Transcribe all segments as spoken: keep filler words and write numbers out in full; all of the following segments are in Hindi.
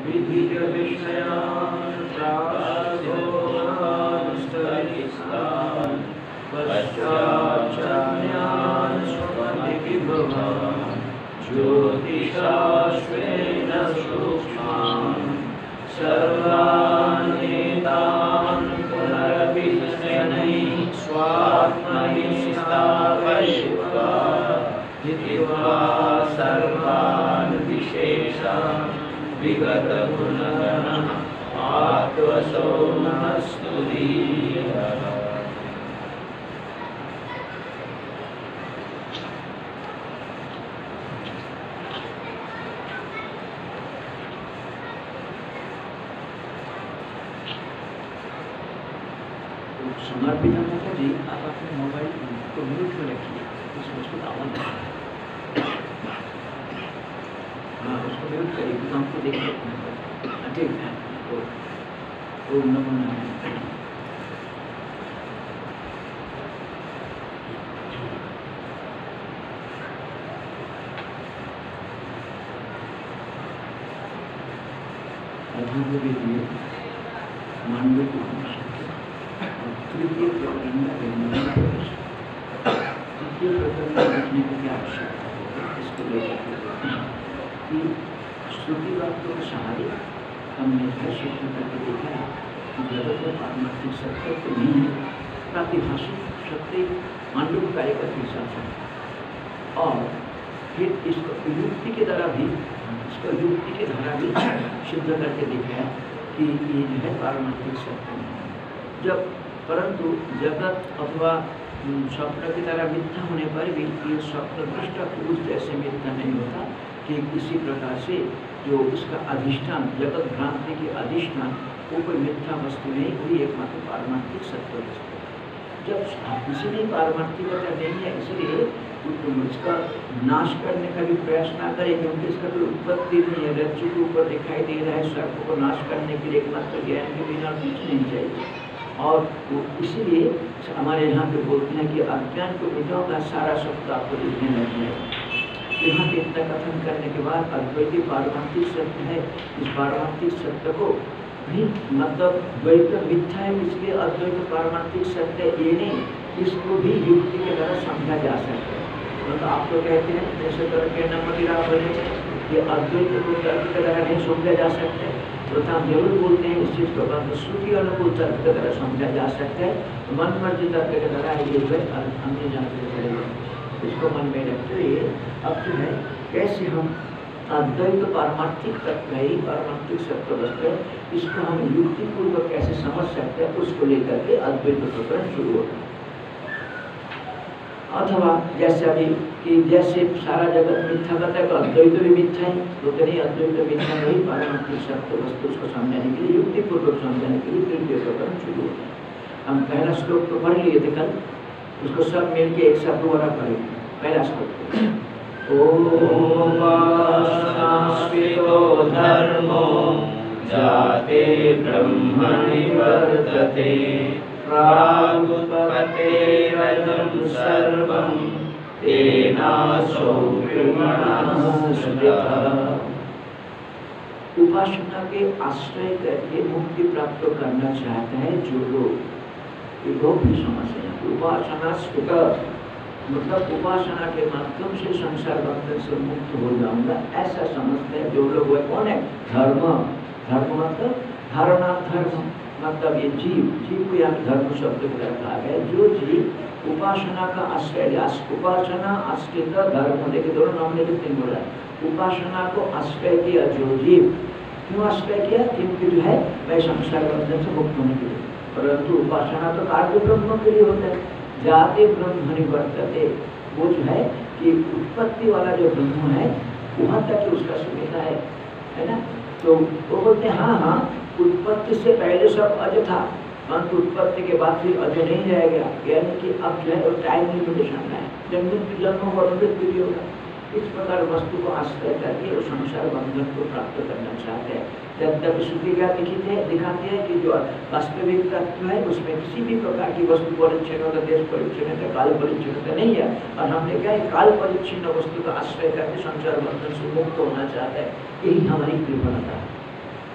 विधिज विषयान् प्रागोपनिष्ठरिस्तान् पश्चाच्चान्यान् स्वपति विभवान् ज्योतिषाश्वेन सूक्ष्मान् सर्वान्नेतान् पुनरभिशनैः स्वात्मनि स्थापयित्वा हित्वा सर्वान् विशेषान् विगतगुणगणः आत्मसो नमस्तु धीरः। समर्पित माता जी, आप अपने मोबाइल को म्यूट में रखिए, उसमें उसको आवाज हाँ उसको म्यूट करिए, तो हमको देख सकते हैं। ठीक है, तो ओम नमो नारायण। अधूर्य मानवीय को तृतीय प्रकरण में तृतीय प्रकरण में देखने की क्या आवश्यकता है, इसको लेकर कि श्रुति वाक्यों के सहारे हमने सिद्ध करके देखा है कि जगत में पारमार्थिक सत्य तो नहीं है, प्रातिभाषिक सत्य मांडव कार्य का हिसाब है। और फिर इसको युक्ति के द्वारा भी इसको युक्ति के द्वारा भी सिद्ध करके देखा है कि ये जो है पारमार्थिक सत्य नहीं है। जब परंतु जगत अथवा स्वप्न की तरह मिथ्या होने पर भी ये स्वप्न दृष्टा पुरुष जैसे मिथ्या नहीं होता कि इसी प्रकार से जो इसका अधिष्ठान जगत भ्रांति के अधिष्ठान वो कोई मिथ्या वस्तु नहीं, वही एकमात्र पारमार्थिक सत्य वस्तु है। जब इसलिए पारमार्थिकता नहीं है, इसलिए इसका नाश करने का भी प्रयास ना करें, क्योंकि इसका कोई उत्पत्ति नहीं है। रज्जु के ऊपर दिखाई दे रहा है, सर्प को नाश करने के लिए एकमात्र ज्ञान के बिना कुछ नहीं चाहिए। और इसीलिए हमारे यहाँ पे बोलते हैं कि अज्ञान को मिटाओगा सारा शब्द आपको दिखने लग जाएगा। यहाँ पे इतना कथन करने के बाद अद्वैती पारमार्थिक सत्य है, इस पारमार्थिक सत्य को भी मतलब द्वैत मिथ्या है, इसलिए अद्वैत पारमार्थिक सत्य ये नहीं, इसको भी युक्ति के द्वारा समझा जा सकता है। मतलब आप तो कहते हैं जैसे करके नंबर बोले कि अद्वैत को तर्क के द्वारा नहीं समझा जा सकता, तो हम जरूर बोलते हैं इस चीज़ को बात श्रुति अनुकूल तर्क के द्वारा समझा जा सकता है। मन मर्जी तर्क के द्वारा ये जो है हमने जानते चलेंगे, इसको मन में रखते हुए अब जो है कैसे हम अद्वैत पारमार्थिक तत्व है, पारमार्थिक सत्य वस्तु है, इसको हम युक्तिपूर्वक कैसे समझ सकते हैं, उसको लेकर के अद्वैत प्रकरण शुरू होता है। अथवा जैसे अभी कि जैसे सारा जगत मिथ्या करता है तो अद्वैत भी मिथ्या है, तो नहीं अद्वैत मिथ्या नहीं, पारमार्थिक सत्य वस्तु उसको समझाने के लिए युक्तिपूर्वक समझाने के लिए तृतीय प्रकरण शुरू होता है। हम पहला श्लोक तो पढ़ लिए थे कल, उसको सब मिलके एक साथ दोबारा पढ़ेंगे। पहला श्लोक ओमास्मितो धर्मो जाते ब्रह्मणि वर्तते प्रागुत्पत्तेरजं सर्वं तेनासो ब्रह्मणः सृजतः। उपासना के आश्रय करके मुक्ति प्राप्त करना चाहते हैं जो लोग, ये बहुत भी समझते हैं। उपासना मतलब उपासना के माध्यम से संसार बंधन से मुक्त हो जाऊंगा, ऐसा समझते हैं जो लोग। वह कौन है? धर्म। धर्म मतलब धारणा, धर्म मतलब ये जीव, जीव को यहाँ धर्म शब्द को रखा है। जो जीव उपासना का आश्रय, उपासना आश्रित धर्म, देखिए दोनों नाम ने तीन बोला। उपासना को आश्रय किया जो जीव, क्यों आश्रय किया? क्योंकि जो है मैं संसार बंधन से मुक्त होने के लिए। परंतु उपासना तो कार्य ब्रह्म के लिए होता है। जाते ब्रह्मणि वर्तते, वो जो है कि उत्पत्ति वाला जो ब्रह्म है वहाँ तक उसका सुविधा है, है ना। तो वो बोलते हैं हाँ हाँ उत्पत्ति से पहले सब अज था, परंतु उत्पत्ति के बाद फिर अज नहीं जाएगा, यानी कि अब जो है टाइम लिमिटेशन है, जन्म जन्म और मृत्यु भी होगा। इस प्रकार वस्तु को आश्रय करके वो संसार बंधन को प्राप्त करना चाहते हैं। जब तक श्रुति क्या दिखते हैं दिखाते हैं कि जो वास्तविक तत्व है उसमें किसी भी प्रकार की वस्तु परिच्छिन्नता, देश परिच्छिन्नता, काल परिच्छिन्नता नहीं है। और हमने क्या है काल परिच्छिन्न वस्तु का आश्रय करके संसार बंधन से मुक्त होना चाहते हैं, यही हमारी कृपणता है।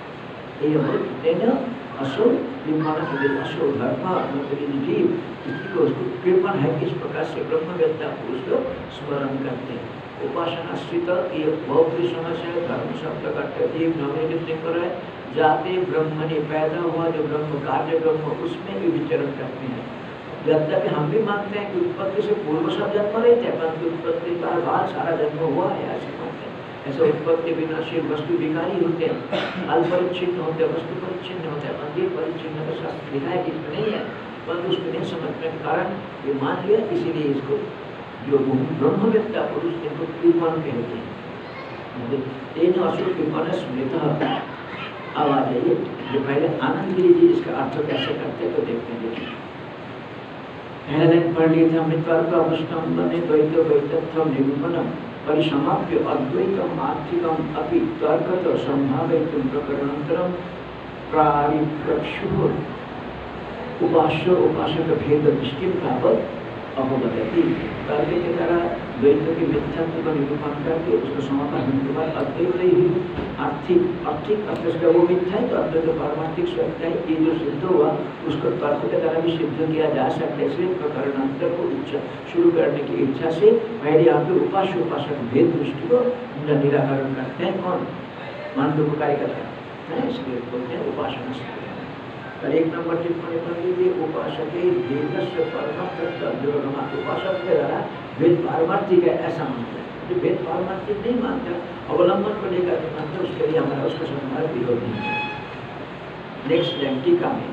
ये हो तेन असो विमान के असो धर्म मतलब जीव इसी को उसको कृपण है किस प्रकार से ब्रह्मवेत्ता पुरुष को स्मरण करते हैं। उपासनाश्रित ये बहुत ही समस्या है। धर्म शब्द करते जीव नॉमिनेटिव सिंगल है, जाते ब्रह्म ने पैदा हुआ जो ब्रह्म कार्य ब्रह्म उसमें भी विचरण करते हैं। यद्यपि हम भी मानते हैं कि उत्पत्ति से पूर्व सब जन्म रहे थे, परंतु उत्पत्ति का बाद सारा जन्म हुआ है ऐसे मानते हैं। ऐसे उत्पत्ति विनाशी वस्तु विकारी होते हैं, अल्परिच्छिन्न होते हैं, वस्तु परिच्छिन्न होते हैं, मंदिर परिच्छिन्न का शास्त्र लिखा है कि इसमें नहीं है, परंतु उसको नहीं समझने के कारण ये मान लिया, इसीलिए इसको जो ब्रह्मवेत्ता पुरुष इनको कृपण कहते हैं। तेन असुर कृपण स्मृत। अब आ जाइए जो पहले आनंद गिरी जी इसका अर्थ कैसे करते हैं तो देखते हैं। देखिए पहले दिन पढ़ लिए थे अमृतवार का अवस्टम्बने द्वैत वैतथ्यम निरूपणम परिसमाप्य अद्वैतम आर्थिकम अपि तर्कत संभावयितुम प्रकरणांतरम प्रारिप्रक्षुः उपास्य उपासक भेद दृष्टि तावत् अवगतति। तर्क के द्वारा द्वैत के मिथ्यात्व का निरूपण करके उसको समापन होने के बाद अद्वैत ही आर्थिक आर्थिक अर्थ वो मिथ्या है तो अद्वैत पारमार्थिक सत्य है, ये जो सिद्ध हुआ उसको तर्क के द्वारा भी सिद्ध किया जा सकता है। इसलिए प्रकरणांतर को इच्छा शुरू करने की इच्छा से पहले यहाँ पे उपास्य उपासक भेद दृष्टि को निराकरण करते हैं। कौन मांडव्य करता है, इसलिए बोलते हैं उपासना से। और एक नंबर टिप्पणी पर लीजिए उपासक वेदस्य परमात्मा उपासक के द्वारा वेद पारमार्थिक है ऐसा मानते हैं। जो वेद पारमार्थिक नहीं मानते अवलंबन को लेकर के मानते उसके लिए हमारा उसका संभाल विरोध नहीं है। नेक्स्ट लाइन टीका में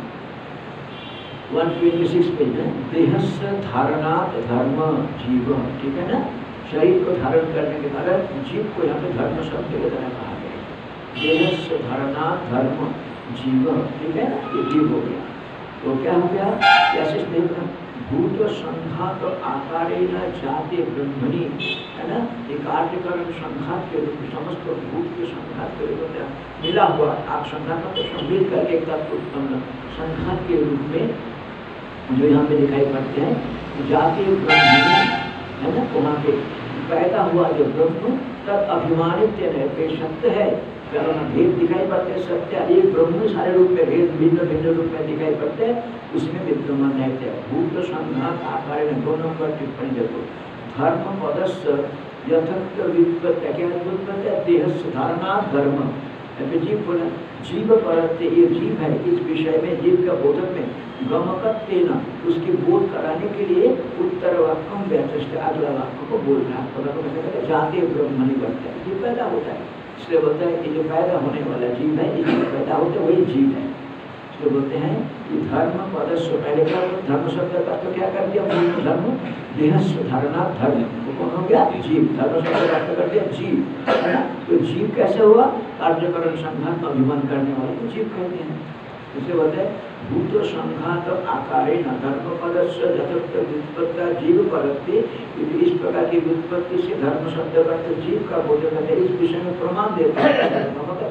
वन ट्वेंटी सिक्स पेज में देहस्य धारणात् धर्म जीव, ठीक है ना, शरीर को धारण करने के कारण जीव को यहाँ पे धर्म शब्द के द्वारा कहा गया। देहस्य धारणात् धर्म जीव, ठीक है ना, ये जीव हो गया। तो क्या हो गया, कैसे देखना भूत संघात आकारेण जाते ब्रह्मणि, है ना, ये कार्यकरण संघात के रूप में समस्त भूत के संघात के रूप में मिला हुआ आप संघात को सम्मिलित करके एक तत्व उत्पन्न संघात के रूप में जो यहाँ पे दिखाई पड़ते हैं जाते ब्रह्मणि, है ना, वहाँ पे पैदा हुआ जो ब्रह्म तब अभिमानित है सत्य है। भेद दिखाई पड़ते हैं सत्य एक ब्रह्म सारे रूप में भेद भिन्न भिन्न रूप में दिखाई पड़ते हैं, उसमें विद्यमान रहते हैं। भूत संघात आकार दोनों पर टिप्पणी देखो। धर्म पदस्य यथार्थ व्युत्पत्ति क्या व्युत्पत्ति है, देहस्य धारणात् धर्म। जीव बोला जीव परते ये जीव है, इस विषय में जीव का बोधक में गमकत्तेन उसकी बोध कराने के लिए उत्तर वाक्यम व्याचष्ट अगला वाक्य को बोल रहा है। जाते ब्रह्मणि बनता है, जीव पैदा होता है, इसलिए बोलते हैं कि जो पैदा होने वाला जीव है इसलिए पैदा होते वही जीव है। इसलिए बोलते हैं कि धर्म पदस्य पहले क्या धर्म शब्द का तो क्या कर दिया धर्म देहस्य धारणात् धर्म, तो कौन हो गया जीव, धर्म शब्द का कर दिया जीव, है ना। तो जीव कैसे हुआ, कार्यकरण संघात में अभिमान करने वाले को जीव कहते हैं। इसलिए बोलते हैं भूत संघात आकारेण धर्म पदस्य यथार्थ व्युत्पत्ति जीव परत्ते, इस प्रकार की व्युत्पत्ति से धर्म शब्द का जीव का बोधन करते इस विषय में प्रमाण देता है।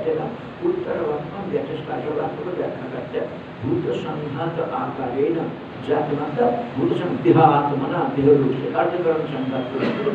उत्तर वाक्य व्याचष्ट वाक्य को व्याख्या करते हैं। भूत संघात आकारेण जाति मतलब भूत देहात्मना देह रूप से कार्यकरण संघात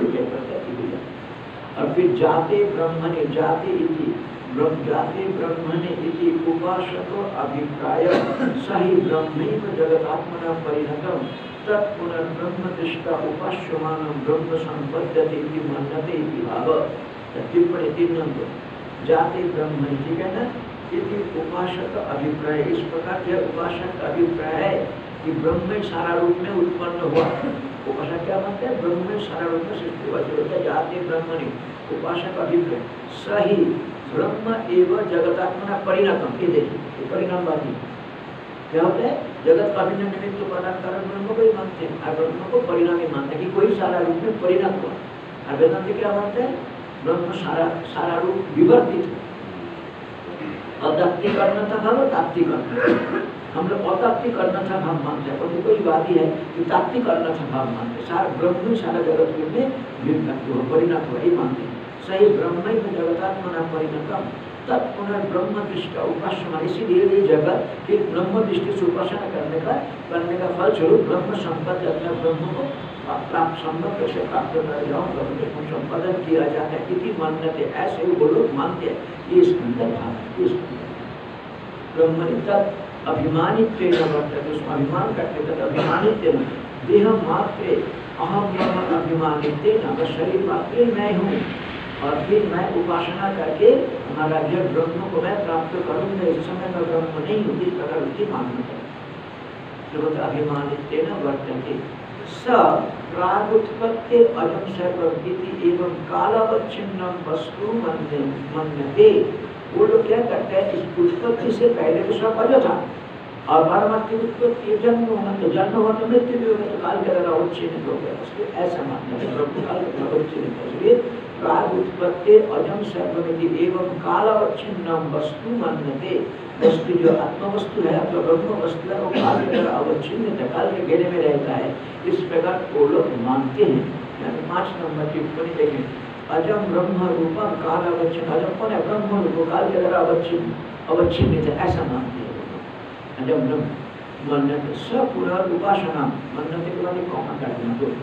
को। और फिर जाते ब्रह्मणि जाते इति जाते ब्रह्मणि इति उपासको अभिप्राय सही ब्रह्मैव जगदात्मना परिणतम तत्पुनर्ब्रह्म दृष्टा उपास्यमान ब्रह्म संपद्यते इति मन्यते इति भाव। टिप्पणी तीन नंबर जाते ब्रह्मणि, ठीक है ना, इति उपासक अभिप्राय, इस प्रकार से उपासक का अभिप्राय है कि ब्रह्म सारा रूप में उत्पन्न हुआ। उपासक क्या मानते हैं, ब्रह्म सारा रूप में सृष्टि हुआ। जाते ब्रह्मणि उपासक अभिप्राय सही ब्रह्म एवं जगतात्मना परिणतम, ये देखिए परिणामवादी क्या होता है, जगत का अभिन्न निमित्त तो प्रदान कारण ब्रह्म को ही मानते हैं और ब्रह्म को परिणामी मानते हैं कि कोई सारा रूप में परिणत हुआ। और वेदांत क्या मानते हैं, ब्रह्म सारा सारा रूप विवर्तित है। अताप्ति करना था भाव ताप्ति करना, हम लोग अताप्ति करना था भाव मानते हैं, परंतु कोई बात है कि ताप्ति करना था भाव मानते हैं। सारा ब्रह्म सारा जगत में विवर्तित हुआ परिणत हुआ ये मानते हैं। सही ब्रह्म जगतात्मना परिणतम तत्पुनर्ब्रह्म दृष्टा उपासना, इसीलिए ये जगत की ब्रह्म दृष्टि से उपासना करने का करने का फल स्वरूप ब्रह्म संपद अपने ब्रह्म को प्राप्त संभव कैसे प्राप्त कर जाओ ब्रह्म को संपादन किया जाता है इति मान्यते, ऐसे वो लोग मानते हैं। ये इसके अंदर भाव है। ब्रह्मणि तत् अभिमानित्वेन वर्तते, उसमें अभिमान करते तत् अभिमानित्वेन देह मात्रे अहम ब्रह्म अभिमानित्वेन, अगर शरीर मात्रे मैं हूँ और फिर मैं उपासना करके हमारा जब ब्रह्म को मैं प्राप्त करूँगा, इस समय मैं ब्रह्म नहीं हूँ, इस प्रकार उसकी मान्यता है। अभिमानित्वेन वर्तते स प्रागुत्पत्ति अयं सर्वविदिति एवं कालावच्छिन्नं वस्तु मन्यते। वो लोग क्या करते हैं, इस उत्पत्ति से पहले तो सब अजय था और पारमार्थिक उत्पत्ति जन्म होना, तो जन्म होना तो मृत्यु भी होगा, तो काल के द्वारा अवच्छिन्न हो गया, उसके ऐसा मानना है ब्रह्म काल के द्वारा अवच्छिन्न है। प्राग उत्पत्ति अजम सर्वविदिति एवं कालावच्छिन्नं वस्तु मन्यते। वस्तु जो आत्मा वस्तु है अथवा ब्रह्म वस्तु है वो काल के द्वारा अवच्छिन्न है, काल के घेरे में रहता है, इस प्रकार वो लोग मानते हैं। यानी पाँच नंबर की टिप्पणी देखें, अजम ब्रह्म रूपम काल अवच्छिन्न। अजम कौन है? ब्रह्म रूप, काल के द्वारा अवच्छिन्न अवच्छिन्न है, ऐसा मानते हैं अजम ब्रह्म। मन्यते स पुनरुपासना, मन्यते के बाद कौन करना दो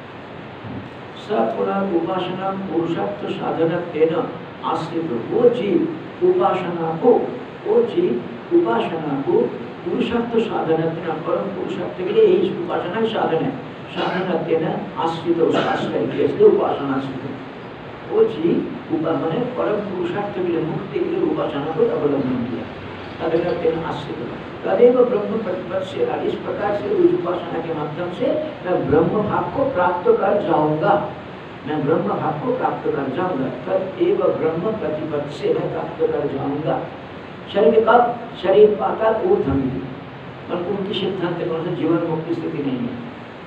स पुनरुपासना पुरुषार्थ साधनत्वेन आश्रित। वो जीव उपासना को वो जीव उपासना को पुरुषार्थ साधन, परम पुरुषार्थ के लिए यही उपासना ही साधन है, साधन आश्रित उसका आश्रय किया, इसलिए उपासना आश्रित। वो जीव उपा मैंने परम पुरुषार्थ के लिए, मुक्ति के लिए उपासना को अवलंबन किया, साधन आश्रित। तदेव ब्रह्म प्रतिपद से, इस प्रकार से उस उपासना के माध्यम से मैं ब्रह्म भाव को प्राप्त कर जाऊंगा, मैं ब्रह्म भाव को प्राप्त कर जाऊंगा। तदेव ब्रह्म प्रतिपद से मैं प्राप्त कर जाऊंगा। शरीर का शरीर पाताल ऊर्ध्वं, पर उनकी सिद्धांत कौन सा जीवन मुक्ति स्थिति नहीं है।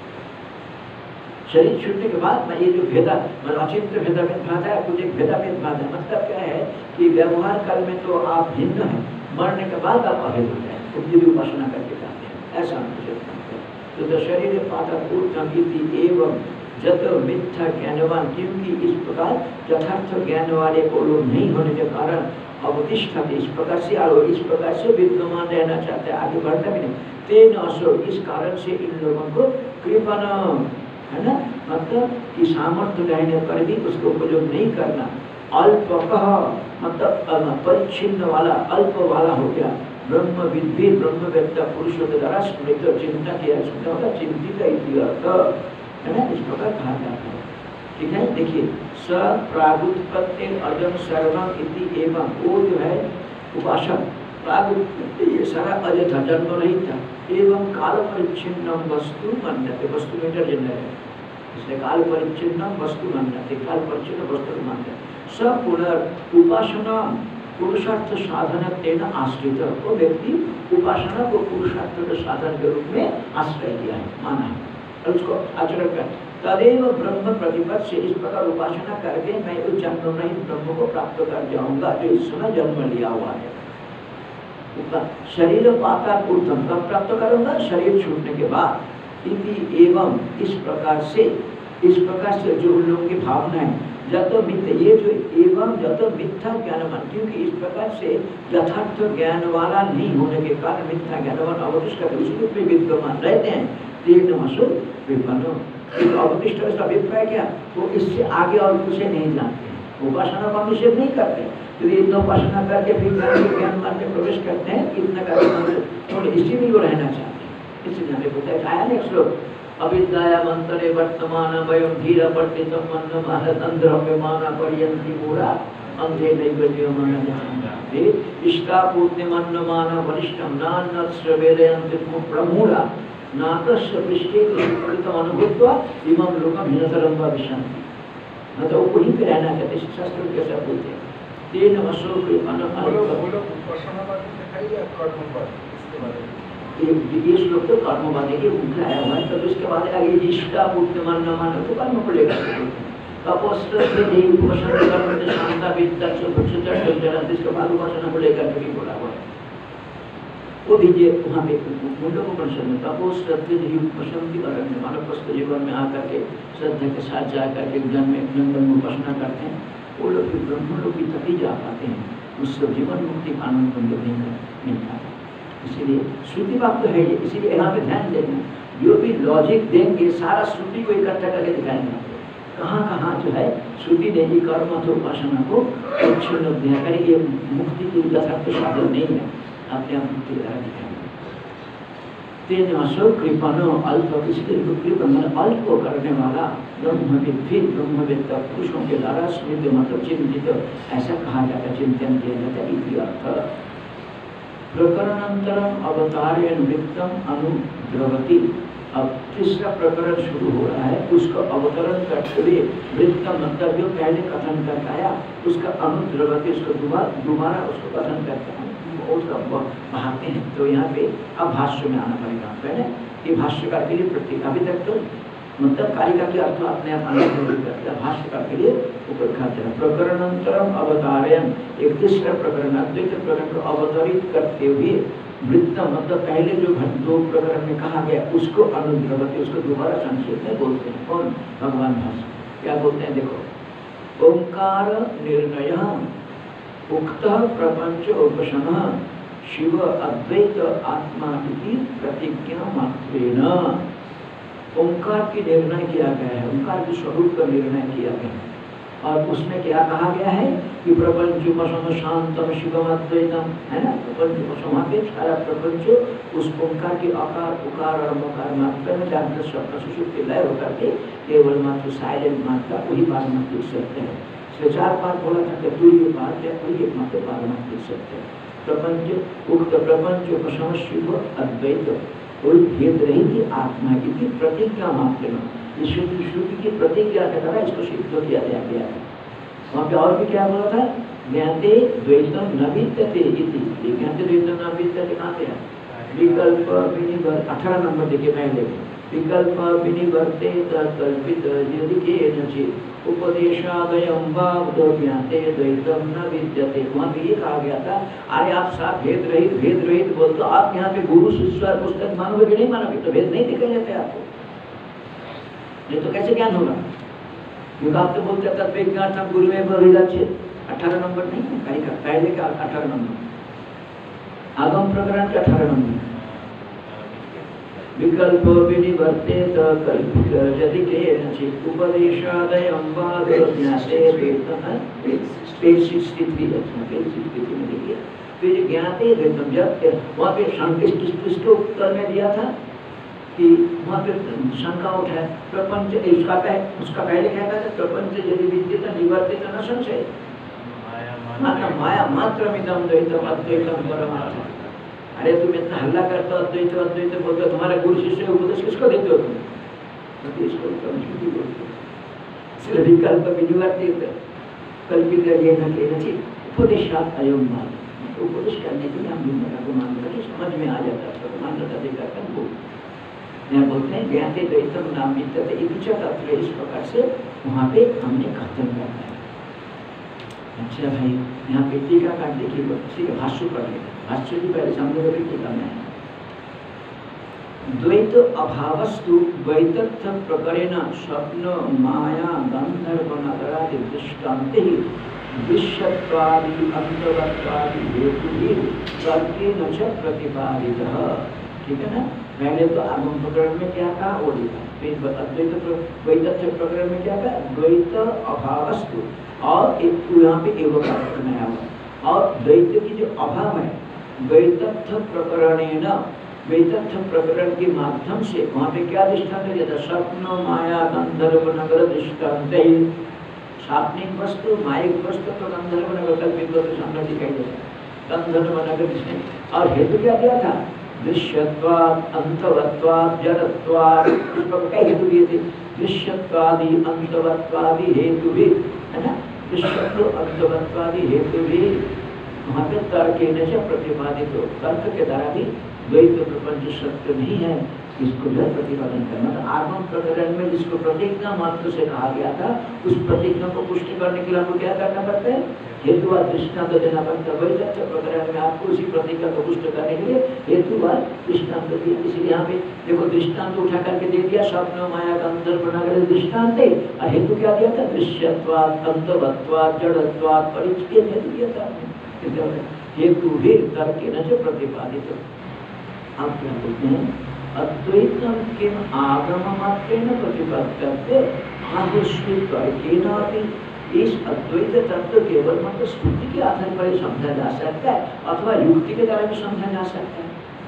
शरीर छूटने के बाद मैं ये जो भेदा अचिंत्य भेदाभेद भाद है, कुछ एक भेदाभेद भाद है, मतलब क्या है कि व्यवहार काल में तो आप भिन्न है, मरने के बाद आप अभेद हो जाए, उपयोगी उपासना करके जाते हैं, ऐसा तो, तो शरीर पाताल ऊर्ध्वं इति एवं जत मिथ्या ज्ञानवान, क्योंकि इस प्रकार यथार्थ ज्ञान वाले को लोग नहीं होने के कारण अवतिष्ठित, इस प्रकार से और इस प्रकार से विद्यमान रहना चाहते हैं, आगे बढ़ना भी नहीं। तेन असो, इस कारण से इन लोगों को कृपण है ना, मतलब कि सामर्थ्य रहने पर भी उसको उपयोग नहीं करना। अल्प कह मतलब परिच्छिन्न वाला, अल्प वाला हो गया। ब्रह्म विद्धि ब्रह्मवेत्ता पुरुषों के द्वारा स्मृत चिंता किया, चिंतित इत्यर्थ है ना, इस प्रकार कहा जाता है। ठीक है, देखिए स प्रागुत्पत्ति अजम सर्वम इति एवं, वो जो है उपासक प्रागुत्पत्ति ये सारा अजय था, जन्म नहीं था। एवं काल परिच्छिन्न वस्तु मन्यते, वस्तु में जन्म है, इसलिए काल परिच्छिन्न वस्तु मन्यते, काल परिच्छिन्न वस्तु मानते। स पुनर् उपासना पुरुषार्थ साधन तेन आश्रित, वो व्यक्ति उपासना को पुरुषार्थ के साधन के रूप में आश्रय किया है, माना है और उसको आचरण कर। तदेव ब्रह्म प्रतिपद से, इस प्रकार उपासना करके मैं उस जन्म रहित ब्रह्म को प्राप्त कर जाऊंगा जो इस समय जन्म लिया हुआ है। शरीर पाताल ऊर्ध्वं, कब प्राप्त करूंगा? शरीर छूटने के बाद। इति एवं, इस प्रकार से, इस प्रकार से जो उन लोगों की भावना है, जतो मिथ्या, ये जो एवं जतो मिथ्या ज्ञानवान, क्योंकि इस प्रकार से यथार्थ ज्ञान वाला नहीं होने के कारण मिथ्या ज्ञानवान अवतिष्ठ उसी रूप में विद्यमान रहते हैं। तेन असो विपन्नो, अवतिष्ठ का अभिप्राय क्या? वो इससे आगे और कुछ नहीं जानते हैं, उपासना का निषेध नहीं करते, तो इतना उपासना करके फिर ज्ञान मार्ग में प्रवेश करते हैं, इतना करके इसी में वो रहना चाहते हैं। इसलिए हमें बताया आया ना श्लोक, अविद्या मंतरे वर्तमान वयम धीर वर्तितम मन महदंध्रम्यमाना पर्यंति मूढ़ा अंधे नैवेद्यमाना इष्टापूर्तिमन्नमान वरिष्ठम नान्नत श्रवेदयन्ति प्रमूढ़ा नातस्य पृष्ठे कृतम अनुभूत्वा इमं लोकम हीनतरं वा विशन्ति, मतलब वो वहीं पे रहना चाहते, शास्त्र के सब बोलते हैं। तेन असो कृपण ये श्लोक तो कर्मवादी के उठा है हुआ है, तब इसके बाद आगे इष्टा पूर्तिमान न मानो तो कर्म को लेकर तपस्या से यही उपासना करते शांता विद्या से जरा इसके बाद उपासना को लेकर के बोला हुआ है। वो भी ये वहाँ पे मुंडक उपनिषद में तपोश्रद्धा यही उपशंति करते, मानव प्रस्त जीवन में आकर के श्रद्धा के साथ जाकर के जन्म में जंगल में उपासना करते हैं, वो लोग भी ब्रह्म लोग भी तभी जा पाते हैं, उससे जीवन मुक्ति का आनंद उनको नहीं मिलता है। इसीलिए श्रुति बात तो है ये, इसीलिए यहाँ पे ध्यान देना, जो भी लॉजिक देंगे सारा श्रुति को इकट्ठा करके दिखाएंगे, कहाँ कहाँ जो है श्रुति देगी कर्म अथवा उपासना को अच्छे कर, ये मुक्ति की यथार्थ साधन नहीं है। अपने आप मुक्ति द्वारा दिखाएंगे। तेन असो कृपनो अल्प, इसलिए कृपन अल्प करने वाला ब्रह्मविद, फिर ब्रह्मवेत्ता पुरुषों के द्वारा स्मृत मतलब चिंतित ऐसा कहा जाता है, चिंतन किया जाता है। इति अर्थ प्रकरणांतरम अवतारेण वृत्तम अनुद्रवति। अब तीसरा प्रकरण शुरू हो रहा है, उसका अवतरण करते हुए वृत्त मतलब जो पहले कथन करके आया उसका अनुद्रवति, उसको दोबारा दोबारा उसको कथन करते हैं, उसका बहाते हैं। तो यहाँ पे अब भाष्य में आना पड़ेगा। पहले ये भाष्यकार के लिए प्रतीक, अभी तक तो मतलब कारिका के अर्थ अपने आप अलग करते हैं, भाष्यकार के लिए ऊपर खाते हैं। प्रकरणांतरम अवतारयन, एक तीसरा प्रकरण अद्वैत प्रकरण को अवतरित करते हुए वृत्त मतलब पहले जो दो प्रकरण में कहा गया उसको अनुद्रवति, उसको दोबारा संक्षेप में बोलते हैं। कौन? भगवान भाष्य क्या बोलते हैं देखो, ओंकार निर्णय उक्त प्रपंच उपशम शिव अद्वैत आत्मा इति प्रतिज्ञा मात्रेण। ओंकार की निर्णय किया गया है, ओंकार के स्वरूप का निर्णय किया गया है। और उसमें क्या कहा गया है कि प्रपंच उपशम शांतम शिवम अद्वैतम, है ना। प्रपंच उपशम, वहाँ पे सारा प्रपंच उस ओंकार के आकार उकार और मकार मात्र में जागृत स्वप्न सुषुप्ति लय होकर के केवल मात्र साइलेंट मात्रा वही पारमार्थिक सत्य है। इसलिए चार पाठ बोला था कि तुल्य पाठ या वही एकमात्र पारमार्थिक सत्य है। प्रपंच उक्त प्रपंच उपशम शिव अद्वैत, कोई भेद रहित आत्मा की प्रतिज्ञा मात्र में, श्रुति श्रुति की प्रतिज्ञा के द्वारा इसको सिद्ध किया गया है। वहाँ पे और भी क्या बोला था, ज्ञाते द्वैतम न विद्यते इति। ज्ञाते द्वैतम न विद्यते कहाँ पे है? विकल्प विनिवर्त, अठारह नंबर देखिए पहले, विकल्प विनिवर्ते कल्पित यदि केनचित् उपदेशादयं वा ज्ञाते द्वैतम न विद्यते। वहाँ पे ये कहा गया था, अरे आप साफ भेद रहित भेद रहित बोल, तो आप यहाँ पे गुरु शिष्य पुस्तक मानोगे कि नहीं मानोगे? तो भेद नहीं दिखाई देते आपको, ये तो कैसे ज्ञान होगा? क्योंकि आप तो बोलते हैं तत्व ज्ञान हम गुरु में परिलक्षित, अठारह नंबर नहीं है कहीं का, पहले का अठारह नंबर, आगम प्रकरण के अठारह नंबर। विकल्प विनिवर्ते कल्पित यदि केनचित् उपदेशादयं वा ज्ञाते द्वैतम, पेज सिक्सटी थ्री है, पेज सिक्सटी थ्री में देखिए। तो ये ज्ञाते द्वैतम, जब वहाँ पे शंका किसके उत्तर में दिया था कि वहाँ पे शंका उठा है, प्रपंच उसका पहले उसका पहले क्या था, प्रपंच यदि विद्यते निवर्तित न संशय, मात्र माया मात्र मिदम द्वैतम अद्वैतम परमात्मा। अरे तुम इतना हल्ला करते हो, अद्वैत अद्वैत बोलते हो, तुम्हारा गुरु शिष्य उपदेश किसको देते हो तुम? तो इसको कल्पित बोलते हो। इसलिए विकल्प विनिवर्तित कल्पित ये न केनचित् उपदेशात् अयं वा, उपदेश करने के लिए हम विद्या को मान रहे, समझ में आ जाता है तो मान्यता देकर कर वो यहाँ बोलते हैं ज्ञाते द्वैतम नाम विद्यते इति च तत्र, इस प्रकार से वहाँ पे हमने कथन करना है। अच्छा भाई, यहाँ पे टीका काट देखिए, ठीक है, भाष्य पढ़ लेते, भाष्य भी पहले समझो भी टीका में है। द्वैत अभावस्तु द्वैतत्व प्रकरेण स्वप्न माया गंधर्व नगरादि दृष्टान्ते ही दृश्यत्वादि अंतवत्वादि हेतुभिः तर्केण च प्रतिपादितः। ठीक है ना। पहले तो आगम प्रकरण में क्या कहा वो लिखा, फिर अद्वैत द्वैतत्व प्रकरण में क्या कहा, द्वैत अभावस्तु, और एक यहाँ पे एवं का बनाया हुआ, और द्वैत की जो अभाव है द्वैतत्व प्रकरणेन, द्वैतत्व प्रकरण के माध्यम से वहाँ पे क्या दृष्टांत दिया था, स्वप्न माया गंधर्व नगर दृष्टांत। सात्विक वस्तु मायिक वस्तु तो गंधर्व नगर कल्पित सामने दिखाई देता, गंधर्व नगर जिसने, और हेतु क्या दिया था, दृश्यत्वात् अंतवत्वात् जड़त्वात्, इस पर कई हेतु दिए थे, दृश्यत्वादि अंतवत्वादि हेतु भी, है ना, दृश्यत्व अंतवत्वादि हेतु भी वहाँ पे तर्केण च प्रतिपादित हो, तर्क के द्वारा भी द्वैत प्रपंच सत्य नहीं है, इसको जो प्रतिपादन करना। तो आगम प्रकरण में जिसको प्रतिज्ञा मात्र से कहा गया था, उस प्रतिज्ञा को पुष्टि करने के लिए आपको क्या करना पड़ता है, हेतुवाद दृष्टांत देना पड़ता है। द्वैतत्व प्रकरण में आपको उसी प्रतिज्ञा को पुष्ट करने के लिए हेतुवाद दृष्टांत दिया। इसलिए यहाँ पे देखो दृष्टांत उठा करके दे दिया, स्वप्न माया गंधर्व नगर दृष्टांत, और हेतु क्या दिया था, दृश्यत्वात् अंतवत्वात् जड़त्वात् परिच्छेद हेतु दिया था। हेतु भी तर्केण च प्रतिपादित। आप क्या बोलते हैं, अद्वैतम किम आगम मात्रेण प्रतिपाद्यते आहुष्य तर्केनापि इस अद्वैत तत्व केवल मतलब स्तुति के आधार पर ही समझा जा सकता है अथवा युक्ति के द्वारा भी समझा जा सकता है,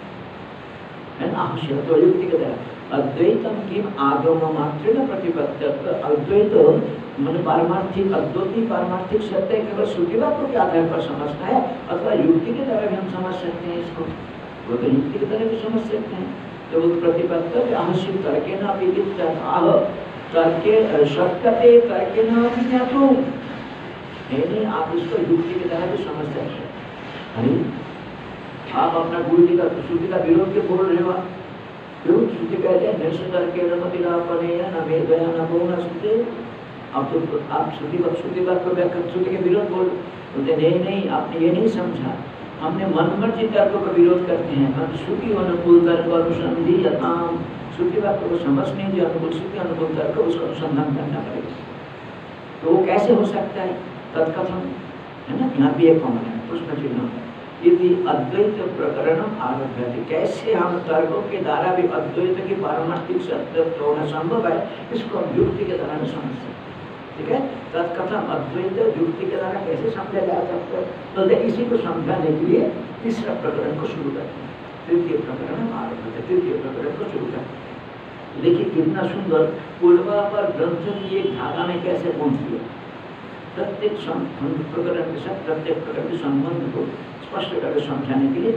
है ना? तो युक्ति के द्वारा अद्वैतम किम आगम मात्र न प्रतिपत्त, अद्वैत मन पारमार्थिक अद्वैती पारमार्थिक सत्य केवल श्रुति वाक्यों के आधार पर समझना है अथवा युक्ति के द्वारा भी हम समझ सकते हैं इसको, वो तो युक्ति के द्वारा भी समझ सकते हैं। तो वो प्रतिपत्त अहसी तर्के न विदित आह तर्के शक्यते तर्के न विज्ञातु, नहीं आप इसको युक्ति के द्वारा भी समझ सकते हैं। अरे आप अपना गुरु जी का श्रुति का विरोध के बोल रहे हो, क्यों? श्रुति कहते हैं निश्चित तर्के न मतिलापने न मे गया न को न श्रुते, आप तो आप श्रुति बात श्रुति बात को व्याख्या श्रुति के विरोध बोल बोलते नहीं नहीं आपने ये नहीं समझा, हमने मनमर्जी तर्कों का विरोध करते हैं, हम श्रुति अनुकूल तर्क अनुसंधि यथाम, श्रुति वाक्य को समझने जो अनुकूल श्रुति अनुकूल तर्क उसका अनुसंधान करना पड़ेगा। तो वो कैसे हो सकता है? तत्कथम, है ना? यहाँ भी एक कॉमन है प्रश्न चिन्ह, यदि अद्वैत प्रकरणम आरभ्य, कैसे हम तर्कों के द्वारा भी अद्वैत की पारमार्थिक सत्य होना संभव है, इसको हम युक्ति के द्वारा समझ सकते हैं। ठीक है, तत्कथम अद्वैत युक्ति के द्वारा कैसे समझा जा सकता है? तो इसी को समझाने के लिए तीसरा प्रकरण को शुरू करते हैं। तृतीय प्रकरण आरभ्य, तृतीय प्रकरण को शुरू करते हैं। देखिए कितना सुंदर पूर्वापर ग्रंथ की एक धागा में कैसे पहुंच गया, प्रत्येक प्रकरण के साथ प्रत्येक प्रकरण के संबंध को स्पष्ट करके समझाने के लिए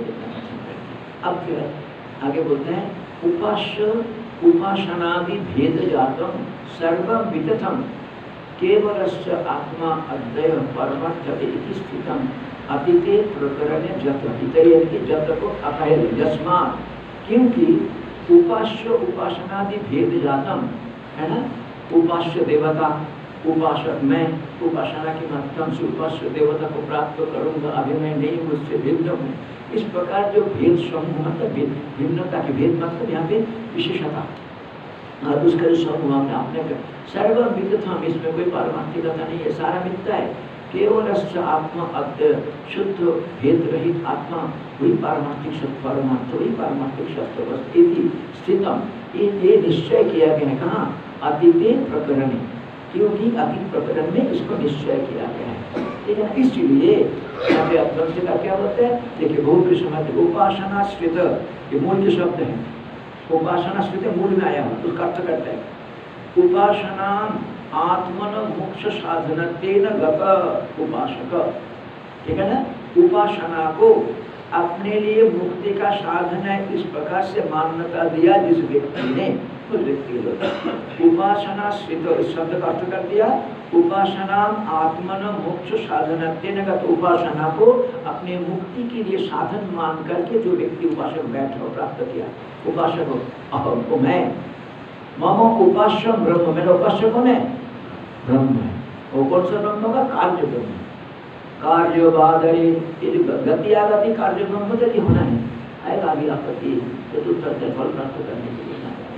अब क्या है? आगे बोलते हैं उपास्य उपासनादि भेद जातम सर्वम वितथम केवलस्य आत्मा अद्वय परमार्थ इति स्थितम अतीते प्रकरणे जत, इतरे के जत को अपाय यस्मात्, क्योंकि उपास्य उपासनादि भेद जातम, है ना? उपास्य देवता, उपासक मैं, उपासना के माध्यम से उपास्य देवता को प्राप्त करूंगा, अभी मैं नहीं मुझसे भिन्न हूँ। इस प्रकार जो भेद समूह मतलब भिन्नता के भेद मतलब यहाँ पे विशेषता और उसका जो समूह हमने आपने सर्व विदितम, इसमें कोई पारमार्थिकता नहीं है, सारा मिथ्या है। केवल आत्मा अद्वय शुद्ध भेद रहित आत्मा वही पारमार्थिक सत्य, परमार्थ वही पारमार्थिक सत्य वस्तु स्थितम, ये निश्चय किया गया है। कहाँ? अतीते प्रकरण, क्योंकि अतीत प्रकरण में इसको निश्चय किया गया है। ठीक है, इसलिए यहाँ पे अद्वैत का क्या होता है? देखिए बहुत समझ, उपासना स्थित ये मूल के शब्द है, उपासना स्थित मूल में आया हुआ उसका अर्थ करता है उपासना आत्मन मोक्ष साधन तेन गत उपासक। ठीक है ना? उपासना को अपने लिए मुक्ति का साधन है इस प्रकार से मान्यता दिया जिस व्यक्ति ने, उस व्यक्ति को उपासना स्थित शब्द का अर्थ कर दिया उपासना आत्मन मोक्ष साधन तेन गत, उपासना को अपने मुक्ति के लिए साधन मान करके जो व्यक्ति उपासक बैठा और प्राप्त किया, उपासक हो अहम को मैं, मम उपास्य ब्रह्म, मेरा उपास्य कौन है? ब्रह्म है। वो कौन सा ब्रह्म होगा? कार्य ब्रह्म। कार्य बाधरी गति आगति कार्य ब्रह्म यदि होना है आएगा अभी आपत्ति चतुर्थ फल प्राप्त करने के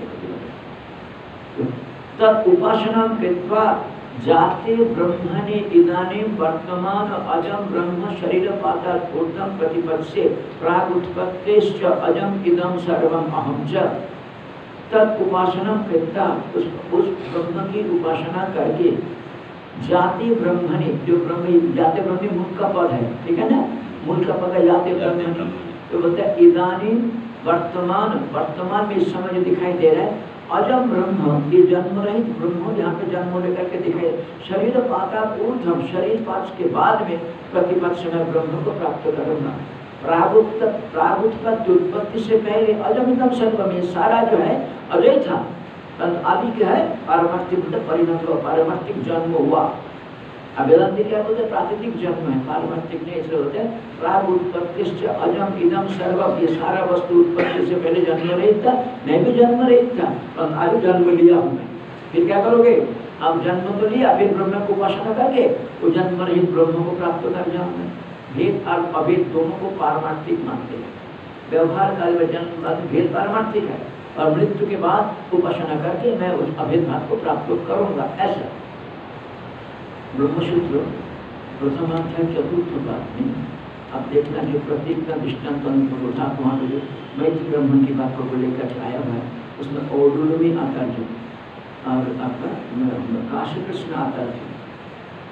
लिए तब उपासना कृत्वा जाते ब्रह्मणे इदानीं वर्तमान अजम ब्रह्म शरीर पाताल ऊर्ध्वं प्रतिपत्स्य प्राग उत्पत्तेश्च अजम इदं सर्वम अहं च, तब उपासना करता उस उस ब्रह्म की उपासना करके जाति ब्रह्मणि, जो ब्रह्म जाति ब्रह्मणि मूल का पद है, ठीक है ना? मूल का पद है जाति ब्रह्मणि, तो बोलते हैं इदानीं वर्तमान, वर्तमान में इस समय जो दिखाई दे रहा है अजम ब्रह्म, ये जन्म रहित ब्रह्म यहाँ पे जन्म लेकर के दिखाई, शरीर पाता ऊर्ध्वं, शरीर पात के बाद में प्रतिपक्ष में ब्रह्म को प्राप्त करूंगा। प्रागुत प्रागुत्पत्ति उत्पत्ति से पहले अजमितम सर्वम, ये सारा जो है अजय था, परंतु अभी क्या है? पारमार्थिक परिणत हुआ, पारमार्थिक जन्म हुआ। अब वेदांति क्या बोलते हैं? प्राकृतिक जन्म है, पारमार्थिक नहीं, इसलिए होते हैं प्राग उत्पत्ति अजम इदम सर्वम, ये सारा वस्तु उत्पत्ति से पहले जन्म रहित था, मैं भी जन्म रहित था, परंतु अभी जन्म लिया हूँ मैं। फिर क्या करोगे? अब जन्म तो लिया, फिर ब्रह्म को उपासना करके वो जन्म रहित ब्रह्म को प्राप्त कर जाऊँ। भेद और अभेद दोनों को पारमार्थिक मानते हैं। व्यवहार काल में जन्म भेद पारमार्थिक है और मृत्यु के बाद उपासना करके मैं उस अभेद भाव को प्राप्त करूंगा। ऐसा ब्रह्मसूत्र प्रथमाध्याय चतुर्थ बात में अब देखना जो प्रतीक का दृष्टांत उठा वहाँ जो मैत्री ब्राह्मण की बात को लेकर आया हुआ है, उसमें औडुलमी आता जो और आपका काशी कृष्ण आता जो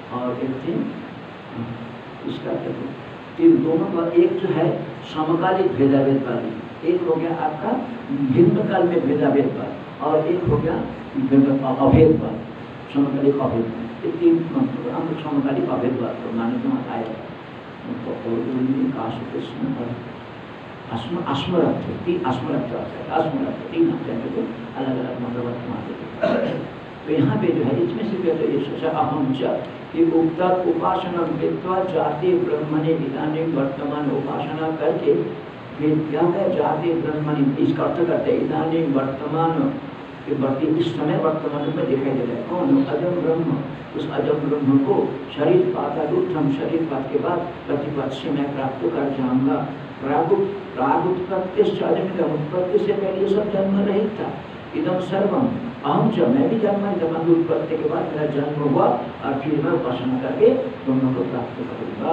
और एक थी इसका देखो तीन दोनों का, एक जो है समकालिक भेदाभेद वाली, एक हो गया आपका भिन्न काल में भेदाभेद वाला, और एक हो गया अभेद वाला, समकालिक अभेद। ये तीन मतलब हम समकालिक अभेद वाला तो माने तो मत आएगा काश कृष्ण और अस्मरथ, तीन अस्मरथ अस्मरथ तीन होते तो अलग अलग मतलब मानते। तो यहाँ पे जो है इसमें से कहते ये सोचा अहम च कि उक्ता उपासना विद्वा जाति ब्रह्मणि इदानीं वर्तमान उपासना करके फिर क्या है जाति ब्रह्मणि, इसका अर्थ करते हैं इदानीं वर्तमान के बढ़ती इस समय वर्तमान में दिखाई दे रहा है कौन अजम ब्रह्म। उस अजम ब्रह्म को शरीर पातारूढ़ शरीर पात के बाद प्रतिपद से मैं प्राप्त कर जाऊंगा। प्राग प्राग उत्पत्ति अजम उत्पत्ति से पहले ये सब जन्म रहित था। इदम सर्वम अहम च मैं भी जन्म जन्म उत्पत्ति के बाद मेरा जन्म हुआ और फिर मैं उपासना करके ब्रह्म को प्राप्त करूंगा।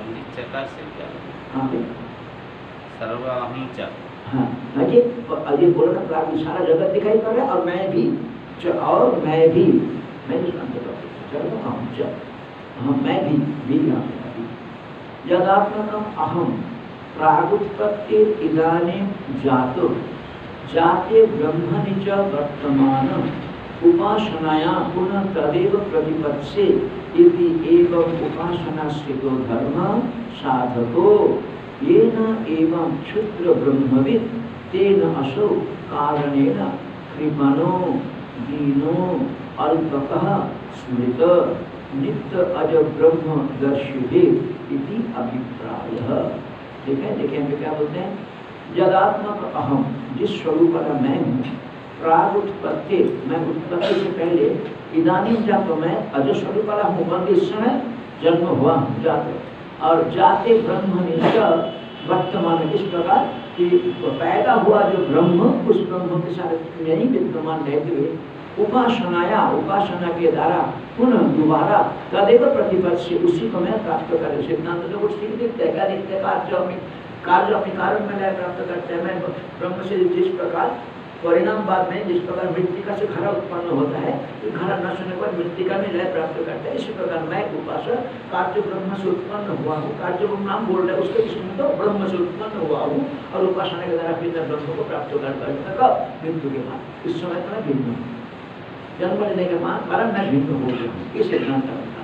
हाँ सर्व अहम च हाँ अजय अजय बोल रहा प्राग सारा जगत दिखाई पड़ रहा है और मैं भी च और मैं भी मैं भी सर्व अहम च हाँ मैं भी भी यदात्मकम अहम प्रागुत्पत्ति इदानीं जातो जाते ब्रह्मणि च वर्तमान उपासनाया पुनः तदेव प्रतिपत्से इति एवं उपासनास्थितो धर्म साधको येन एवं क्षुद्र ब्रह्मवित् तेन असौ कारणेन कृपणो दीनो अल्पकः स्मृत नित्य अज ब्रह्म दर्शिते इति अभिप्रायः। ठीक है, देखिए हम क्या बोलते हैं जदात्मक अहम जिस स्वरूप का मैं हूँ प्राग उत्पत्ति मैं उत्पत्ति से पहले इदानीं जातो मैं अज स्वरूप वाला हूँ बंद इस समय जन्म हुआ हूँ जाते और जाते ब्रह्म वर्तमान इस प्रकार कि पैदा हुआ जो ब्रह्म उस ब्रह्म के साथ नहीं विद्यमान रहते हुए उपासनाया उपासना के द्वारा पुनः दोबारा तदेव प्रतिपद से उसी को मैं प्राप्त कर सिद्धांत तो कुछ ठीक दिखता है क्या दिखता है कार्य में कार्य अपने कारण में लय प्राप्त करते हैं। मैं ब्रह्म से जिस प्रकार परिणाम बाद में जिस प्रकार मृतिका से घड़ा उत्पन्न होता है घड़ा नष्ट होने पर मृतिका में लय प्राप्त करता है, इसी प्रकार मैं उपासक कार्य ब्रह्म से उत्पन्न हुआ हूँ। कार्य को नाम बोल रहे हैं उसके विषय तो ब्रह्म से उत्पन्न हुआ हूँ और उपासना के द्वारा फिर मैं ब्रह्म को प्राप्त कर कब मृत्यु के बाद इस समय तो मैं भिन्न हूँ जन्म लेने के बाद कारण मैं भिन्न हो गया हूँ। ये सिद्धांत होता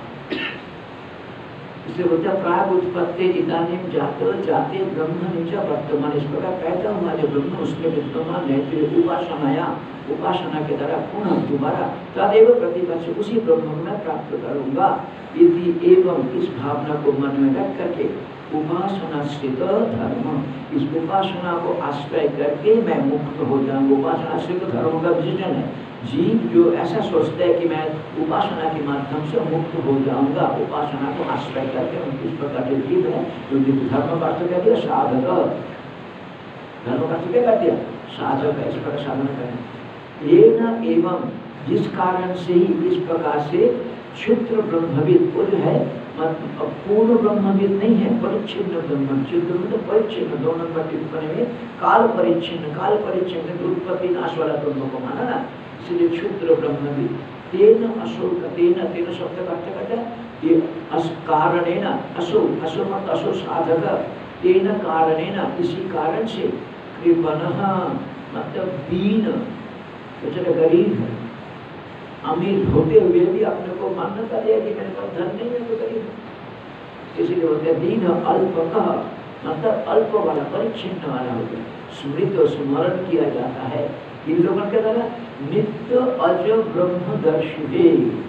इसलिए बोलते प्राग उत्पत्ति इदानीं जाते जाते ब्रह्म नीचा वर्तमान इस प्रकार पैदा हुआ जो ब्रह्म उसमें विद्यमान रहते हुए उपासनाया उपासना के द्वारा पुनः दोबारा तदेव प्रतिपद से उसी ब्रह्म को मैं प्राप्त करूंगा। यदि एवं इस भावना को मन में रख करके उपासना स्थित धर्म इस उपासना को आश्रय करके मैं मुक्त हो जाऊंगा। उपासना स्थित धर्म का विजन है जीव जो ऐसा सोचता है कि मैं उपासना के माध्यम से मुक्त हो जाऊंगा उपासना को आश्रय करके इस प्रकार के जीव है तो धर्म का अर्थ क्या दिया साधक धर्म का अर्थ क्या कर दिया साधक है इस प्रकार साधना करें ये न एवं जिस कारण से ही इस प्रकार से क्षुद्र ब्रह्मविद वो जो है पूर्ण ब्रह्मविद नहीं है परिच्छिन्न ब्रह्म क्षुद्र मतलब परिच्छिन्न दो नंबर टिप्पणी में काल परिच्छिन्न काल परिच्छिन्न उत्पत्ति नाश वाला ब्रह्म को माना ना इसलिए क्षुद्र ब्रह्मविद तेन असो तेन तेन शब्द का अर्थ करता है ये अस कारणेन असो असो मत असो साधक तेन कारणेन इसी कारण से कृपणः मतलब दीन बेचारा गरीब है अमीर होते हुए भी अपने को मान्यता दिया कि मेरे पास धन नहीं है तो गरीब है इसीलिए बोलते हैं दीन अल्पकः मतलब अल्प वाला परिच्छिन्न वाला हो गया। स्मृत और स्मरण किया जाता है इन लोगों के द्वारा नित्य अज ब्रह्मदर्शी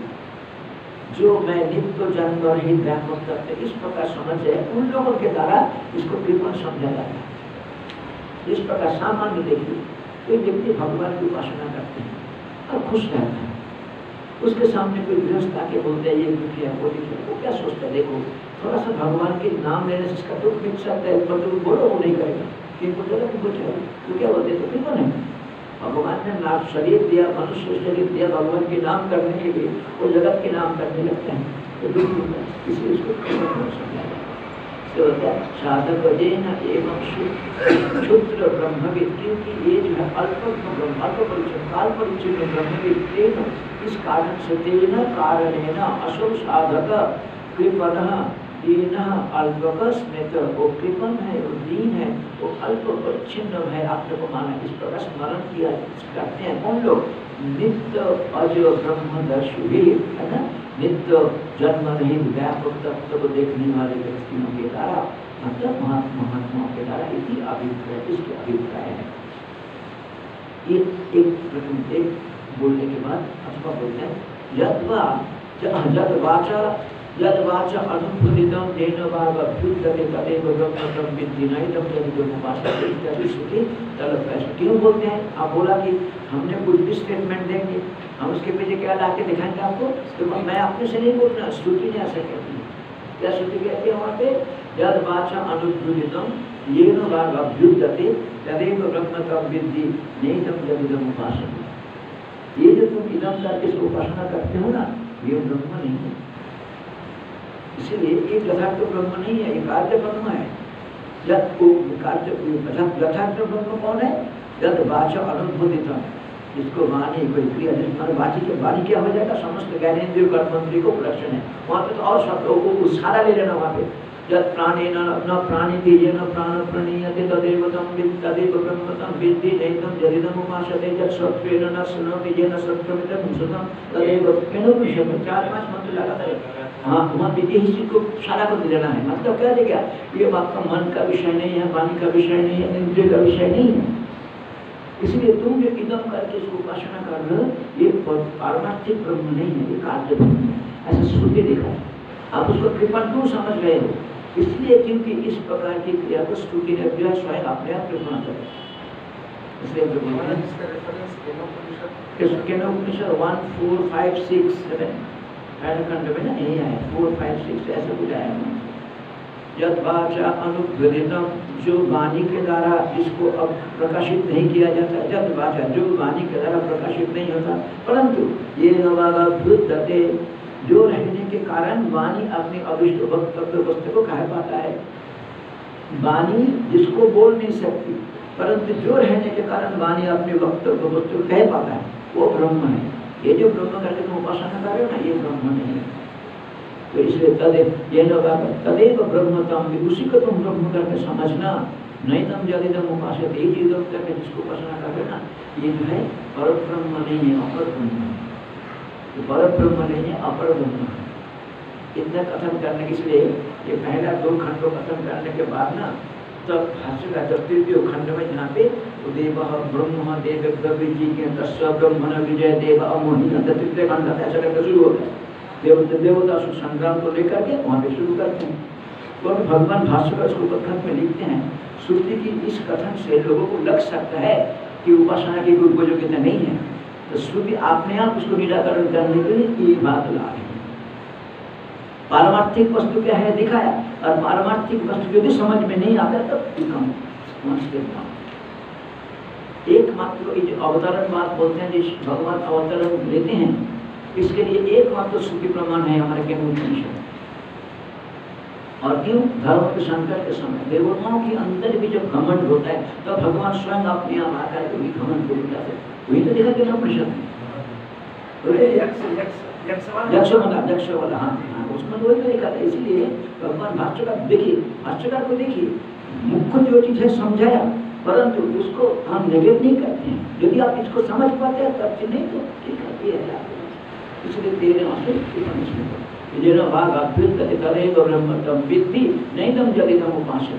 जो मैं नित्य जन्म रहित व्यापक करते इस प्रकार समझ है उन लोगों के द्वारा इसको कृपण समझा जाता है। इस प्रकार सामान्य देखिए कोई व्यक्ति भगवान की उपासना करते हैं और खुश रहता है उसके सामने कोई गृहस्थ आके बोलते हैं ये दुखी है वो दुखी है वो क्या सोचता है देखो थोड़ा सा भगवान के नाम लेने से इसका दुख मिट सकता है पर तुम बोलो वो नहीं करेगा किनको चलो कि कुछ है तो क्या बोलते तो क्यों नहीं भगवान ने नाम शरीर दिया मनुष्य शरीर दिया भगवान के नाम करने के लिए वो जगत के नाम करने लगते हैं तो दुख मिलता है इसलिए इसको समझा जाता है। तो साधक अजेन एवं क्षुद्र ब्रह्मविद, क्योंकि ये जो है अल्प ब्रह्म अल्प परिचय काल परिचय ब्रह्मविद तेन, इस कारण से तेन कारणेन असौ साधक कृपणः दीन अल्पक स्मृत, वो कृपण है, वो दीन है, वो अल्प परिच्छिन्न है, आपने को माना इस प्रकार स्मरण किया करते हैं कौन लोग? नित्य अज ब्रह्मदर्शी है ना, नित्य जन्म रहित व्यापक तत्व को देखने वाले व्यक्तियों के द्वारा, मतलब महात्माओं के द्वारा इसी अभिप्राय, इसके अभिप्राय है। ये एक प्रथम एक बोलने के बाद अथवा बोलते हैं यद्वा जद वाचा यद वाचा अनुपदितम तेन वाभ्युत्तरे तदेव ब्रह्मतम विद्धि नैतम यदि उपासते इत्यादि श्रुति तलब प्रश्न क्यों बोलते हैं? आप बोला कि हमने कुछ भी स्टेटमेंट देंगे, हम उसके पीछे क्या ला के दिखाएंगे आपको, तो मैं आपके से नहीं बोल रहा, श्रुति ने ऐसा कहती है। क्या श्रुति कहती है वहाँ पे? यद वाचा अनुपदितम येन वाभ्युत्तरे तदेव ब्रह्मतम विद्धि नैतम यदि उपासते। ये जो तुम इदम करके उपासना करते हो ना, ये ब्रह्म नहीं है, इसलिए एक यथार्थ ब्रह्म नहीं है, एक कार्य ब्रह्म है। यद यथार्थ ब्रह्म कौन है? यद वाचा अनुबोधितम, जिसको वाणी कोई क्रिया, जिसमें वाची के वाणी क्या हो जाएगा? समस्त ज्ञानेन्द्रिय कर्मेंद्रिय को उपलक्षण है। वहाँ पे तो और शब्दों को सारा ले लेना वहाँ पे। यद प्राणेन न प्राणिति येन प्राण प्रणीयते तदेव तम तदेव ब्रह्मतम विद्धि नैतम यदिदम उपासते यत् सत्त्वेन न स्नोति येन सत्त्वमिदं सुतम तदेव केनो विषय। चार पांच मंत्र लगातार है। हाँ, वहाँ पे यही चीज को सारा को लेना है। मतलब क्या है? क्या ये आपका मन का विषय नहीं है, वाणी का विषय नहीं है, इंद्रिय का विषय नहीं है। इसलिए तुम जो इदम करके इसको उपासना कर रहे हो, ये पारमार्थिक ब्रह्म नहीं है, ये कार्य ब्रह्म है, ऐसा श्रुति देखा है। आप उसको कृपण क्यों समझ रहे हो? इसलिए क्योंकि इस प्रकार की क्रिया को श्रुति ने अभ्यास स्वयं अपने आप कृपण करे। इसलिए Kenopanishad one four five six seven खंड में ना यही आया, फोर फाइव सिक्स ऐसा कुछ आया ना। यद वाचा अनुग्रहितम, जो वाणी के द्वारा जिसको अब प्रकाशित नहीं किया जाता, यद वाचा जो वाणी के द्वारा प्रकाशित नहीं होता, परंतु ये नवाभ्युत्तते, जो रहने के कारण वाणी अपनी अभिष्ट वक्तव्य वस्तु को कह पाता है। वाणी जिसको बोल नहीं सकती, परंतु जो रहने के कारण वाणी अपनी वक्तव्य वस्तु को कह पाता है, वो ब्रह्म है। ये जो ब्रह्म करके तुम उपासना कर रहे हो ना, ये ब्रह्म नहीं है। तो इसलिए तदेव ये लोग तदेव ब्रह्मतम, उसी को तुम ब्रह्म करके समझना। नहीं तम यदिदम उपासते, ये इदम करके जिसको उपासना कर रहे हो ना, ये जो है पर ब्रह्म नहीं है, अपर ब्रह्म है। तो पर ब्रह्म नहीं है, अपर ब्रह्म है। इतना कथन करने के लिए ये पहला दो खंडों कथन करने के बाद ना, तब भाष्य का तृतीय खंड में जहाँ पे देव ब्रह्म देव ब्रह्म जी के तस्व ब्रह्मण विजय देव अमोहित तृतीय खंड ऐसा करके शुरू होता है। देवता देवता संग्राम को लेकर के वहाँ पे शुरू करते हैं। तो भगवान भाष्य का उसको कथन में लिखते हैं, श्रुति की इस कथन से लोगों को लग सकता है कि उपासना की कोई उपयोगिता नहीं है, तो श्रुति अपने आप उसको निराकरण करने के लिए ये बात ला रही है। पारमार्थिक वस्तु क्या है दिखाया, और पारमार्थिक वस्तु यदि समझ में नहीं आता तब एकमात्र जो अवतरण बात बोलते हैं, जिस भगवान अवतरण लेते हैं, इसके लिए एकमात्र श्रुति प्रमाण है हमारे केनोपनिषद। और क्यों? धर्म के संकट के समय देवताओं के अंदर भी जब घमंड होता है, तो भगवान स्वयं अपने आप आकर के घमंड को मिटाते हैं। वही तो देखा केनोपनिषद में यक्ष वाला यक्ष वाला हाँ हाँ उसमें वही तो देखा था। इसीलिए भगवान भाष्यकार देखिए, भाष्यकार को देखिए, मुख्य जो चीज है समझाया, परंतु उसको हम नेगेट नहीं करते हैं। यदि आप इसको समझ पाते हैं तब नहीं तो ठीक है, ये है। इसलिए तेरे वास्ते जेना भाग अभ्युत्तते तदेव ब्रह्मतम विद्धि नैतम यदिदम उपासते।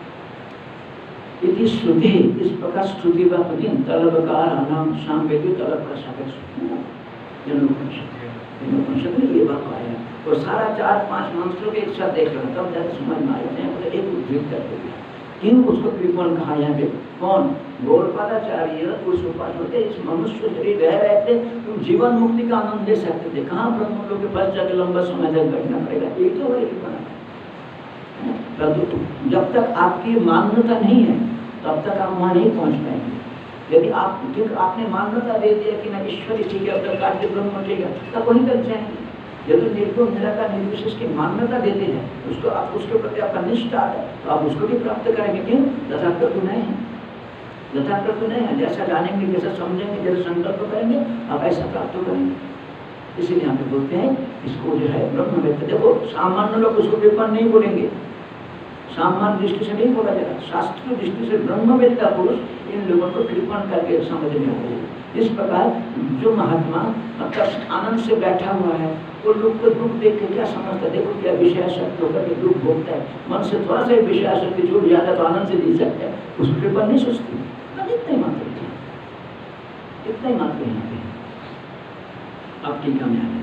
इति श्रुति, इस प्रकार श्रुति व पदिन तलबकार नाम सामवेदी तलब का सापेक्ष जनोपनिषद में ये बात आया। तो सारा चार पांच मंत्रों के एक साथ देख रहा तब जाकर समझ में आया है। एक उद्धृत करते हैं क्यों उसको कृपण कहा यहाँ पे? कौन? गौड़पादाचार्य उस उपास होते इस मनुष्य शरीर रह रहे थे, तुम जीवन मुक्ति का आनंद ले सकते थे, कहाँ ब्रह्म लोग के पास जाकर लंबा समय तक बैठना पड़ेगा? एक तो वही बना। जब तक आपकी मान्यता नहीं है तब तक आप वहाँ नहीं पहुँच पाएंगे। यदि आप क्योंकि आपने मान्यता दे दिया कि ना ईश्वर ठीक है, कार्य ब्रह्म ठीक है, तब वहीं तक जाएंगे। यदि निर्गुण निराकार निर्विशेष की मान्यता देते हैं, उसको आप उसके प्रति आपका निष्ठा है, तो आप उसको भी प्राप्त करेंगे। क्यों? यथार्थ तो नहीं है, यथार्थ तो नहीं है। जैसा जानेंगे, जैसा समझेंगे, जैसा संकल्प करेंगे, आप ऐसा प्राप्त करेंगे। इसीलिए हम बोलते हैं इसको जो है ब्रह्मवेत्ता। देखो सामान्य लोग उसको विद्वान नहीं बोलेंगे, सामान्य दृष्टि से नहीं बोला जाएगा, शास्त्रीय दृष्टि से ब्रह्मवेत्ता पुरुष इन लोगों को कृपण करके समझने होंगे। इस प्रकार जो महात्मा मतलब आनंद से बैठा हुआ है, वो लोग को दुख देख के क्या समझता है? देखो क्या विषयासक्त होकर के दुख भोगता है, मन से थोड़ा सा विषयासक्ति जुड़ जाता है तो आनंद से जी सकता है, उस कृपण नहीं सोचती। इतना ही मात्र इतना ही मात्र यहाँ पे अब टीका में आ गए।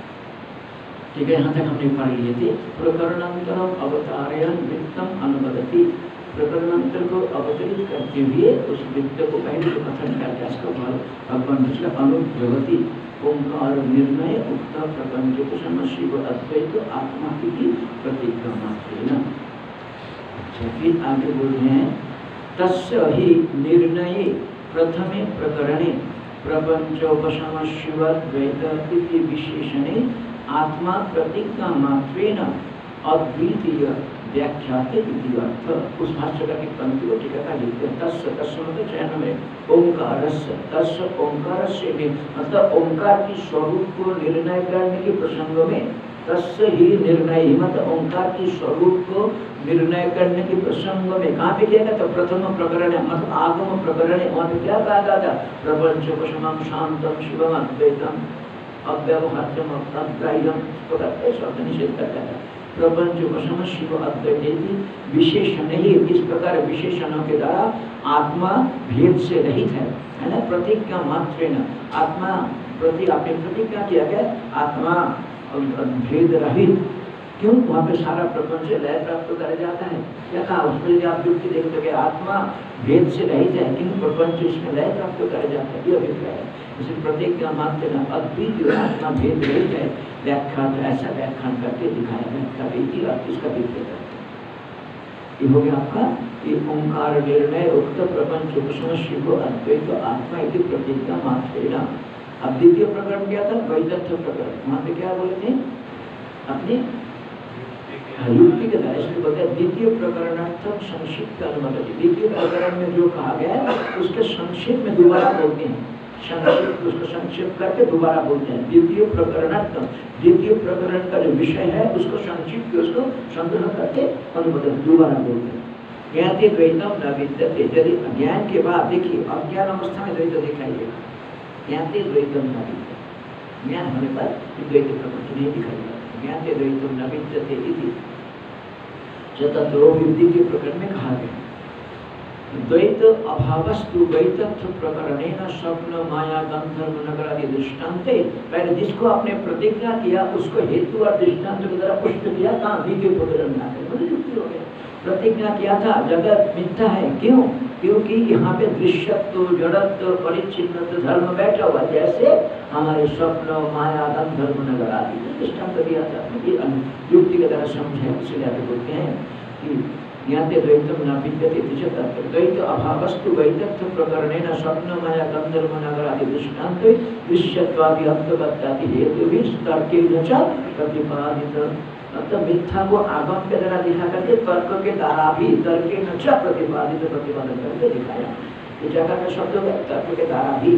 ठीक है, यहाँ तक हमने पढ़ लिए थे। प्रकरणांतरम अवतारयन वृत्तम अनुवदति, प्रकरणांतर को अवतरित करते हुए उस वृत्त को पहले तो कथन करते इसका भगवान दूसरा अनुव्यवती ओंकार निर्णय उक्त प्रपंच कुशम शिव अद्वैत आत्मा की प्रतिज्ञा मात्र। अच्छा, फिर आगे बोल रहे हैं तस्य ही निर्णय प्रथमे प्रकरणे प्रपंचोपशम शिवद्वैत इति विशेषणे आत्मा प्रतिज्ञा मात्रेण अद्वितीय व्याख्याते इति अर्थ। उस भाष्य का एक पंक्ति को टीकाकार लिखते हैं तस्य तस्य मतलब चयन में ओंकारस्य तस्य ओंकारस्य मतलब ओंकार की स्वरूप को निर्णय करने के प्रसंग में तस्य ही निर्णय मतलब ओंकार की स्वरूप को निर्णय करने के प्रसंग में कहाँ पे किया गया था? प्रथम प्रकरण मतलब आगम प्रकरण है, वहाँ पे क्या कहा गया था? प्रपंचोपशमं शांतम शिवम अद्वैतम अव्यवहार्यम अग्राह्यम शब्द निषेध करता है। प्रपंचोपशम शिव अद्वैत विशेषण ही इस प्रकार विशेषणों के द्वारा आत्मा भेद से रहित है, है ना? प्रतिज्ञा मात्रेण आत्मा प्रति आपने प्रतिज्ञा किया गया आत्मा भेद रहित। क्यों? वहाँ पे सारा प्रपंच लय प्राप्त कर जाता है। क्या कहा उसमें? यदि आप युक्ति देखते हैं आत्मा भेद से रहित है किंतु प्रपंच इसमें लय प्राप्त कर जाता है, ये अभिप्राय है। इसे प्रतिज्ञा मात्र अद्वितीय आत्मा भेद रहित है व्याख्यान ऐसा व्याख्यान करके दिखाया व्याख्या इसका विपरीत। ये हो गया आपका ये ओंकार निर्णय उक्त प्रपंच उपशम शिव अद्वैत आत्मा इति प्रतिज्ञा मात्रेण। अब द्वितीय प्रकरण क्या था? वैतथ्य प्रकरण। वहाँ पे क्या बोले थे? अपने युक्ति के द्वारा इसमें बोलते हैं द्वितीय प्रकरणार्थक संक्षिप्त अनुमति। द्वितीय प्रकरण में जो कहा गया है उसके संक्षिप्त में दोबारा बोलते हैं, संक्षिप्त उसको संक्षिप्त करके दोबारा बोलते हैं। द्वितीय प्रकरणार्थक द्वितीय प्रकरण का जो विषय है उसको संक्षिप्त उसको संग्रह करके अनुमोदन दोबारा बोलते हैं। ज्ञाते द्वैतम न विद्यते, यदि ज्ञान के बाद देखिए अज्ञान अवस्था में द्वैत दिखाइएगा, ज्ञाते द्वैतम न विद्यते, ज्ञान होने पर द्वैत प्रपंच नहीं दिखाइएगा। ज्ञाते द्वैतम न विद्यते इति तत्रो द्वितीय प्रकरण में कहा गया। द्वैत अभावस्तु द्वैतत्व प्रकरणेन स्वप्न माया गंधर्व नगर आदि दृष्टान्ते। पहले जिसको आपने प्रतिज्ञा किया उसको हेतु और दृष्टांत की तरह पुष्ट किया, कहाँ? द्वितीय प्रकरण में आकर युक्ति हो गया। प्रतिज्ञा किया था जगत मिथ्या है, क्यों? क्योंकि यहाँ पे दृश्यत्व जड़त्व परिच्छिन्नत्व धर्म बैठा हुआ, जैसे हमारे स्वप्न माया गंधर्व नगर आदि दृष्टांत दिया था। ये युक्ति की तरह समझे, इसलिए आप बोलते हैं कि ज्ञाते द्वैतम न विद्यते तत्र द्वैत अभावस्तु द्वैतत्व प्रकरणेन स्वप्न माया गंधर्व नगर आदि दृष्टान्त दृश्यत्वादि अर्थवत्तादि हेतुभिः तर्केण च प्रतिपादित। मतलब मिथ्या को आगम के द्वारा दिखा करके तर्क के द्वारा भी तर्केण च प्रतिपादित प्रतिपादन करके दिखाया। ये जगह का शब्द है तर्क के द्वारा भी।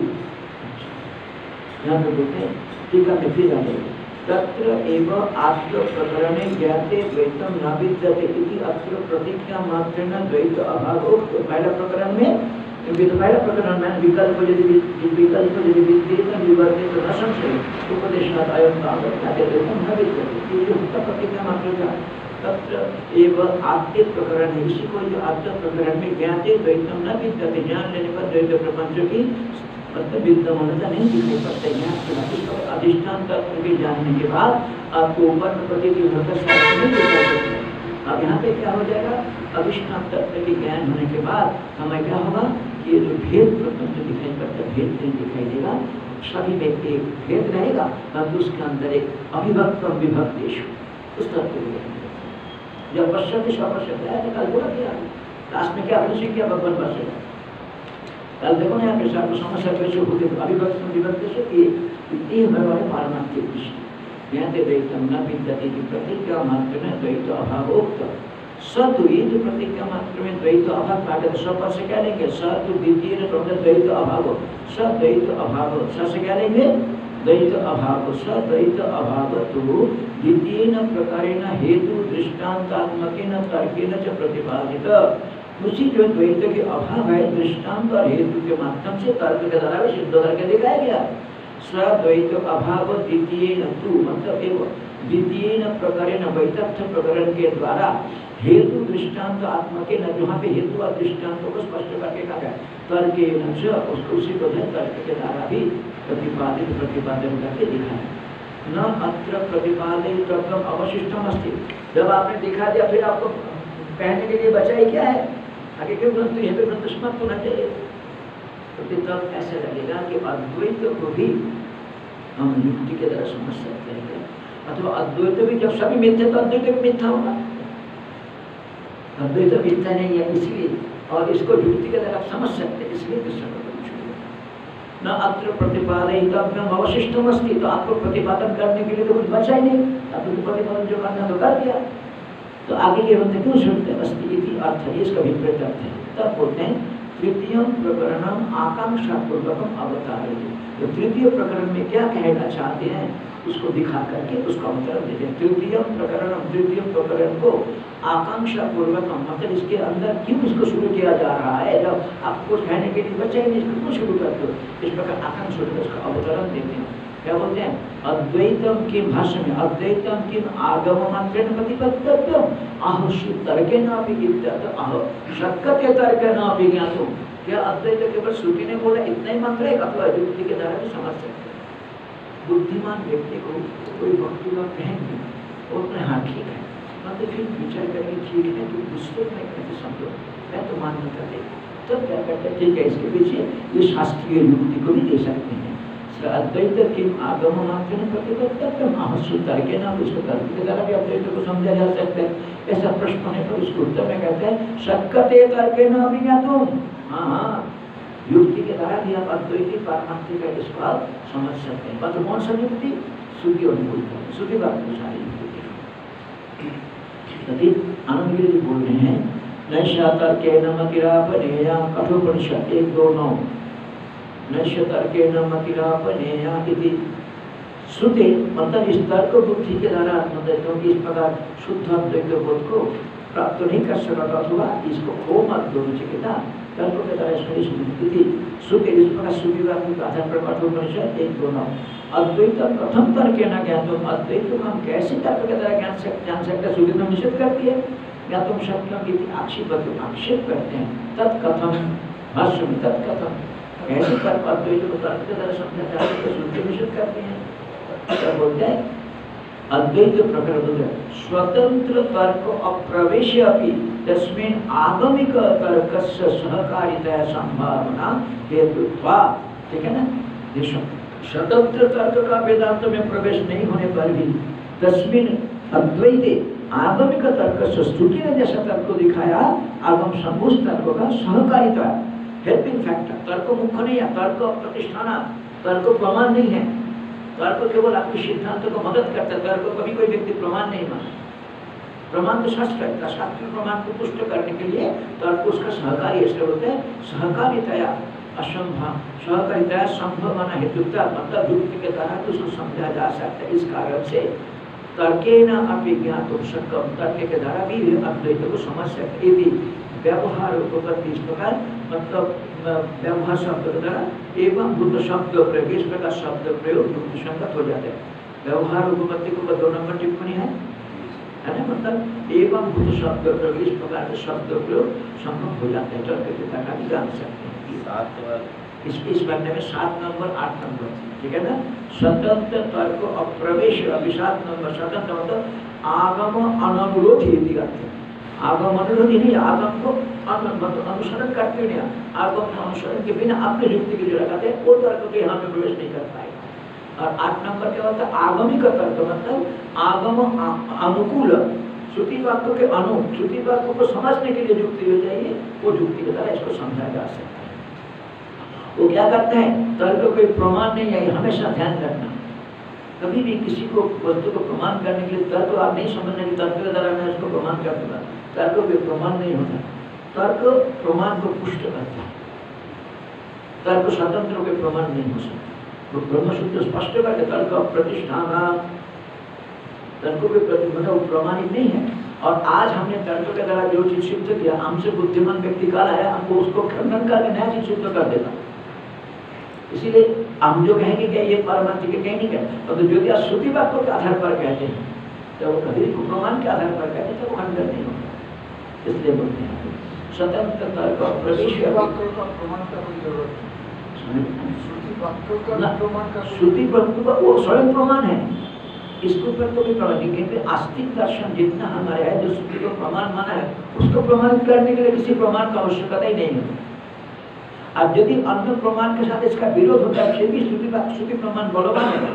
यहाँ पे बोलते हैं ठीक है, फिर आ जाएगा तत्र एव आत्म प्रकरणे ज्ञाते द्वैतम न विद्यते इति अत्र प्रतिज्ञा मात्रेण द्वैत अभावो। पहला प्रकरण में क्योंकि तो पहला प्रकरण में विकल्प यदि विकल्प यदि विद्येत निवर्तित न संशय उपदेशात् अयं तावत् ज्ञाते द्वैतम न विद्यते, ये उसका प्रतिज्ञा मात्र था। तत्र एव आत्म प्रकरण है, इसी को जो आत्म प्रकरण में ज्ञाते द्वैतम न विद्यते, जान लेने पर द्वैत प्रपंच की मतलब विद्यमानता नहीं दिखाई पड़ता है। यहाँ के बाद इसका अधिष्ठान तत्व के जानने के बाद आपको ऊपर प्रतीति होता शास्त्र नहीं दिखाई पड़ता है। अब यहाँ पे क्या हो जाएगा? अधिष्ठान तत्व के ज्ञान होने के बाद हमें क्या होगा कि ये जो भेद प्रपंच दिखाई पड़ता है भेद नहीं दिखाई देगा, सभी में एक भेद रहेगा परंतु उसके अंदर एक अभिभक्त और विभक्तेश उस तत्व जब पश्चिम स्वपश्चिम है कल बोला किया लास्ट में क्या अपने किया भगवान पश्चिम कल देखो ना यहाँ पे समस्या कैसे होते अभिभक्त विभक्त से ये हमारे पारमार्थिक दृष्टि यहाँ पे द्वैतम न विद्यते की प्रतिज्ञा मात्र में द्वैत अभावोक्त सद्वैत प्रतिज्ञा मात्र में द्वैत अभाव काटे स पर से क्या लेंगे स तो द्वितीय द्वैत अभाव सद्वैत अभाव स से क्या लेंगे द्वैत अभाव सद्वैत अभाव तो द्वितीय प्रकारेण हेतु दृष्टांतात्मकेन तर्केन च प्रतिपादित। उसी जो द्वैत के अभाव है दृष्टांत और हेतु के माध्यम से तर्क के द्वारा भी सिद्ध करके दिखाया गया। सद्वैत अभाव द्वितीय तु मतलब एवं द्वितीय प्रकारेण वैतथ्य प्रकरण के द्वारा हेतु दृष्टांत आत्मकेन जहाँ पे हेतु और दृष्टांतों को स्पष्ट करके कहा गया तर्केन च उसको उसी को तर्क के द्वारा भी प्रतिपादित प्रतिपादन करके दिखाया। न अत्र प्रतिपादित तर्कम अवशिष्टम अस्ति। जब आपने दिखा दिया फिर आपको कहने के लिए बचा ही क्या है आगे क्यों ग्रंथ यहाँ पे ग्रंथ समाप्त होना चाहिए। तो तब ऐसे लगेगा कि अद्वैत को भी हम युक्ति के द्वारा समझ सकते हैं अथवा अद्वैत भी जब सभी मिथ्या तो अद्वैत भी मिथ्या होगा। अद्वैत मिथ्या नहीं है इसलिए और इसको युक्ति के द्वारा समझ सकते हैं इसलिए दूसरा न अत्र प्रतिपादयितव्यम अवशिष्टम अस्ति। तो आपको प्रतिपादन करने के लिए तो कुछ बचा ही नहीं आपको प्रतिपादन जो करना तो कर दिया तो आगे के बंदे क्यों सुनते अस्ति इति अर्थ है इसका विपरीत अर्थ है। तब बोलते हैं तृतीय प्रकरणम आकांक्षा पूर्वकम अवतारयति। तो तृतीय प्रकरण में क्या कहना चाहते हैं उसको दिखा करके उसका अवतरण देते हैं। तृतीय प्रकरण तृतीय प्रकरण को आकांक्षा पूर्वकम मतलब इसके अंदर क्यों इसको शुरू किया जा रहा है जब आपको कहने के लिए बचा ही नहीं इसको क्यों शुरू करते हो इस प्रकार आकांक्षा उसका अवतरण देते हैं। क्या बोलते हैं अद्वैतम की भाष्य में अद्वैतम की आगम मात्र प्रतिपद्यम आहुषि तर्के न विज्ञात आह शक्य तर्क न विज्ञात। क्या अद्वैत केवल श्रुति ने बोला इतना ही मात्र है अथवा युक्ति के द्वारा भी समझ सकते हैं। बुद्धिमान व्यक्ति को कोई वक्तु का कहेंगे और अपने हाँ ठीक है मतलब फिर विचार करके ठीक है तो दूसरे में कैसे समझो मैं तो मान्यता दे तब क्या करते हैं ठीक है इसके पीछे ये शास्त्रीय युक्ति को भी दे सकते हैं। अद्वैत किम आगम मात्र प्रतिपद्यम आहुषि तर्के न उसको तर्क के द्वारा भी अद्वैत को समझा जा सकता है। ऐसा प्रश्न होने पर उसको उत्तर में कहते हैं शक्यते तर्के न विज्ञातुम। हाँ हाँ युक्ति के द्वारा भी आप अद्वैती पारमार्थी का इस बात समझ सकते हैं। मतलब कौन सा युक्ति श्रुति और निरूपण श्रुति बात अनुसार युक्ति आनंद गिरी बोल रहे हैं नैषा तर्के न मतिरापनेया कठोपनिषद एक दो नौ नैष्य तर्के न मतिरापनेया इति श्रुति मतलब इस तर्क बुद्धि के द्वारा आत्मद्वैतों की इस प्रकार शुद्ध अद्वैत बोध को प्राप्त नहीं कर सका अथवा इसको खो मत दो चिकिता तर्क के द्वारा इसमें शुद्धि थी श्रुति इस प्रकार सुविवाद का आधार पर कठोपनिषद एक दो नौ अद्वैत प्रथम तर्के न ज्ञान तुम अद्वैत को हम कैसे तर्क के द्वारा ज्ञान सकते जान सकते श्रुति में निषेध करती है या तुम शब्दों की आक्षेप आक्षेप करते हैं तत्कथम भाष्य में तत्कथम कैसे तर्क अद्वैत को तर्क के द्वारा समझा जा सकता है श्रुति निषेध करते हैं। क्या बोलते हैं अद्वैत प्रकरण स्वतंत्र तर्क अप्रवेश अपि तस्मिन् आगमिक तर्कस्य सहकारिता संभावना हेतुत्वा। ठीक है ना देखो स्वतंत्र तर्क का वेदांत में प्रवेश नहीं होने पर भी तस्मिन् अद्वैते आगमिक तर्क से स्तुति ने जैसा तर्क को दिखाया आगम संभूत तर्क का सहकारिता हेल्पिंग फैक्टर। तर्क मुख्य नहीं है तर्क प्रतिष्ठाना तर्क प्रमाण नहीं है तर्क केवल आपके सिद्धांत को मदद करता है। तर्क कभी कोई व्यक्ति प्रमाण नहीं मानता प्रमाण तो शास्त्र है शास्त्रीय प्रमाण को पुष्ट करने के लिए तर्क उसका सहकारी ऐसे होते हैं सहकारितया असंभव सहकारितया संभव माना हेतुता मतलब युक्ति के द्वारा तो उसको समझा जा सकता है। इस कारण से तर्केण अभिज्ञातुं शक्यं तर्क के द्वारा भी अद्वैत को समझ सकते यदि व्यवहार उपपत्ति इस प्रकार मतलब व्यवहार शब्द के द्वारा एवं बुद्ध शब्द प्रयोग इस प्रकार शब्द प्रयोग युक्ति संगत हो जाते हैं। व्यवहार उपपत्ति को दो नंबर टिप्पणी है है ना मतलब एवं बुद्ध शब्द प्रयोग इस प्रकार के शब्द प्रयोग संभव हो जाते हैं तर्क के द्वारा भी जान सकते हैं। इस इस बनने में सात नंबर आठ नंबर ठीक है ना स्वतंत्र तर्क अप्रवेश अभिसात नंबर स्वतंत्र मतलब आगम अननुरोधी अर्थ आगम अनुरोधी नहीं आगम को अनुसरण करते नहीं आगम अनुसरण के बिना अपने युक्ति की जो लगाते हैं वो तर्क के यहाँ पे प्रवेश नहीं कर पाएगा। और आठ नंबर क्या होता है आगमिक तर्क मतलब आगम अनुकूल श्रुति वाक्यों के अनु श्रुति वाक्यों को समझने के लिए युक्ति हो जाइए वो युक्ति के द्वारा इसको समझा जा सकता है। वो क्या करते हैं तर्क कोई प्रमाण नहीं है हमेशा ध्यान रखना कभी भी किसी को वस्तु को प्रमाण करने के लिए तर्क आप नहीं समझने की तर्क के द्वारा मैं उसको प्रमाण कर दूंगा, तर्क भी प्रमाण नहीं होता। तर्क प्रमाण को पुष्ट करता है, तर्क स्वतंत्र होकर प्रमाण नहीं हो सकता। तो ब्रह्मसूत्र स्पष्ट करके तर्क प्रतिष्ठान, तर्क के प्रति मतलब प्रमाणित नहीं है। और आज हमने तर्क के द्वारा जो चीज सिद्ध किया, हमसे बुद्धिमान व्यक्ति काल है, हमको उसको खंडन करके नया चीज सिद्ध कर देता। इसीलिए हम जो कहेंगे कि ये पारमार्थिक के कहीं नहीं कहते, तो जो कि श्रुति वाक्यों के आधार पर कहते हैं, तो वो कभी प्रमाण के आधार पर कहते हैं, तो वो खंडन नहीं होता। इसलिए बोलते हैं स्वतंत्र तर्क प्रवेश वाक्यों का प्रमाण का कोई जरूरत नहीं, श्रुति वाक्यों का प्रमाण का श्रुति वाक्यों का वो स्वयं प्रमाण है। इसके ऊपर तो भी प्रमाण नहीं, क्योंकि आस्तिक दर्शन जितना हमारे है, जो श्रुति को प्रमाण माना है, उसको प्रमाणित करने के लिए किसी प्रमाण की आवश्यकता ही नहीं है। अब यदि अन्य प्रमाण के साथ इसका विरोध होता है, फिर भी श्रुति श्रुति प्रमाण बलवान है,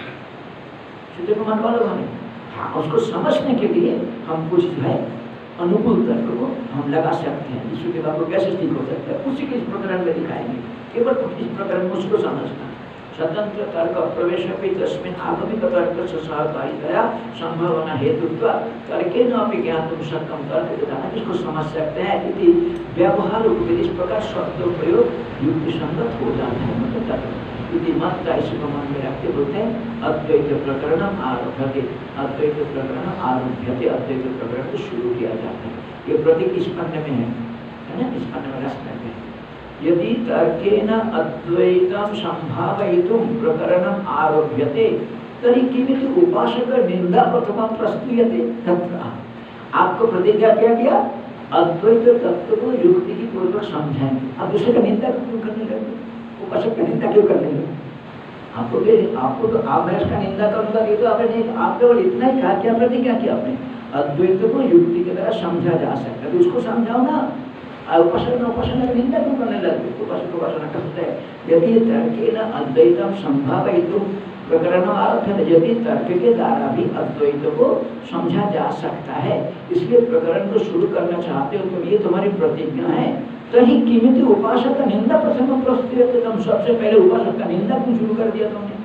श्रुति प्रमाण बलवान है। हाँ, उसको समझने के लिए हम कुछ जो है अनुकूल तर्क को हम लगा सकते हैं। श्रुति वाक्य को कैसे ठीक हो सकता है, उसी के इस प्रकरण में दिखाएंगे। केवल इस प्रकरण में उसको समझना। स्वतंत्र तर्क प्रवेश तस्मिन् आगमिक तर्क से सहकारितया संभावना हेतुत्व तर्के न अपि ज्ञातुं शक्यं तर्क के द्वारा इसको समझ सकते हैं कि व्यवहार रूप इस प्रकार शब्द प्रयोग युक्ति संगत हो जाता है। मतलब तर्क यदि मत इसको मन में रखते बोलते हैं अद्वैत प्रकरणम आरभ्यते, अद्वैत प्रकरण आरभ्यते, अद्वैत प्रकरण को शुरू किया जाता है। ये प्रतीक इस पन्ने में है, है ना, इस पन्ने में रस में है। यदि तर्केन अद्वैतम संभावयितुं प्रकरणम आरभ्यते तर्हि किमिति उपासक निंदा प्रथम प्रस्तुयते तत्र। आपको प्रतिज्ञा क्या किया, अद्वैत तत्व को युक्ति की पूर्वक समझाएंगे। आप दूसरे का निंदा क्यों करने लगे, उपासक का निंदा क्यों करने लगे? आपको आपको तो आप मैं इसका निंदा करूंगा, ये तो आपने नहीं, आप केवल इतना ही कहा, क्या प्रतिज्ञा किया आपने, अद्वैत को युक्ति के द्वारा समझा जा सकता है, तो उसको समझाओ ना। उपासना उपासना का निंदा क्यों करने लगे? उपासक उपासना करते हैं। यदि तर्केन अद्वैतम संभावयितुं प्रकरण आरभ्यते, यदि तर्क के द्वारा भी अद्वैत को समझा जा सकता है, इसलिए प्रकरण को शुरू करना चाहते हो तो ये तुम्हारी प्रतिज्ञा है। तर्हि किमिति उपासक निंदा प्रथम प्रस्तुयते, तुम सबसे पहले उपासक का निंदा क्यों शुरू कर दिया तुमने?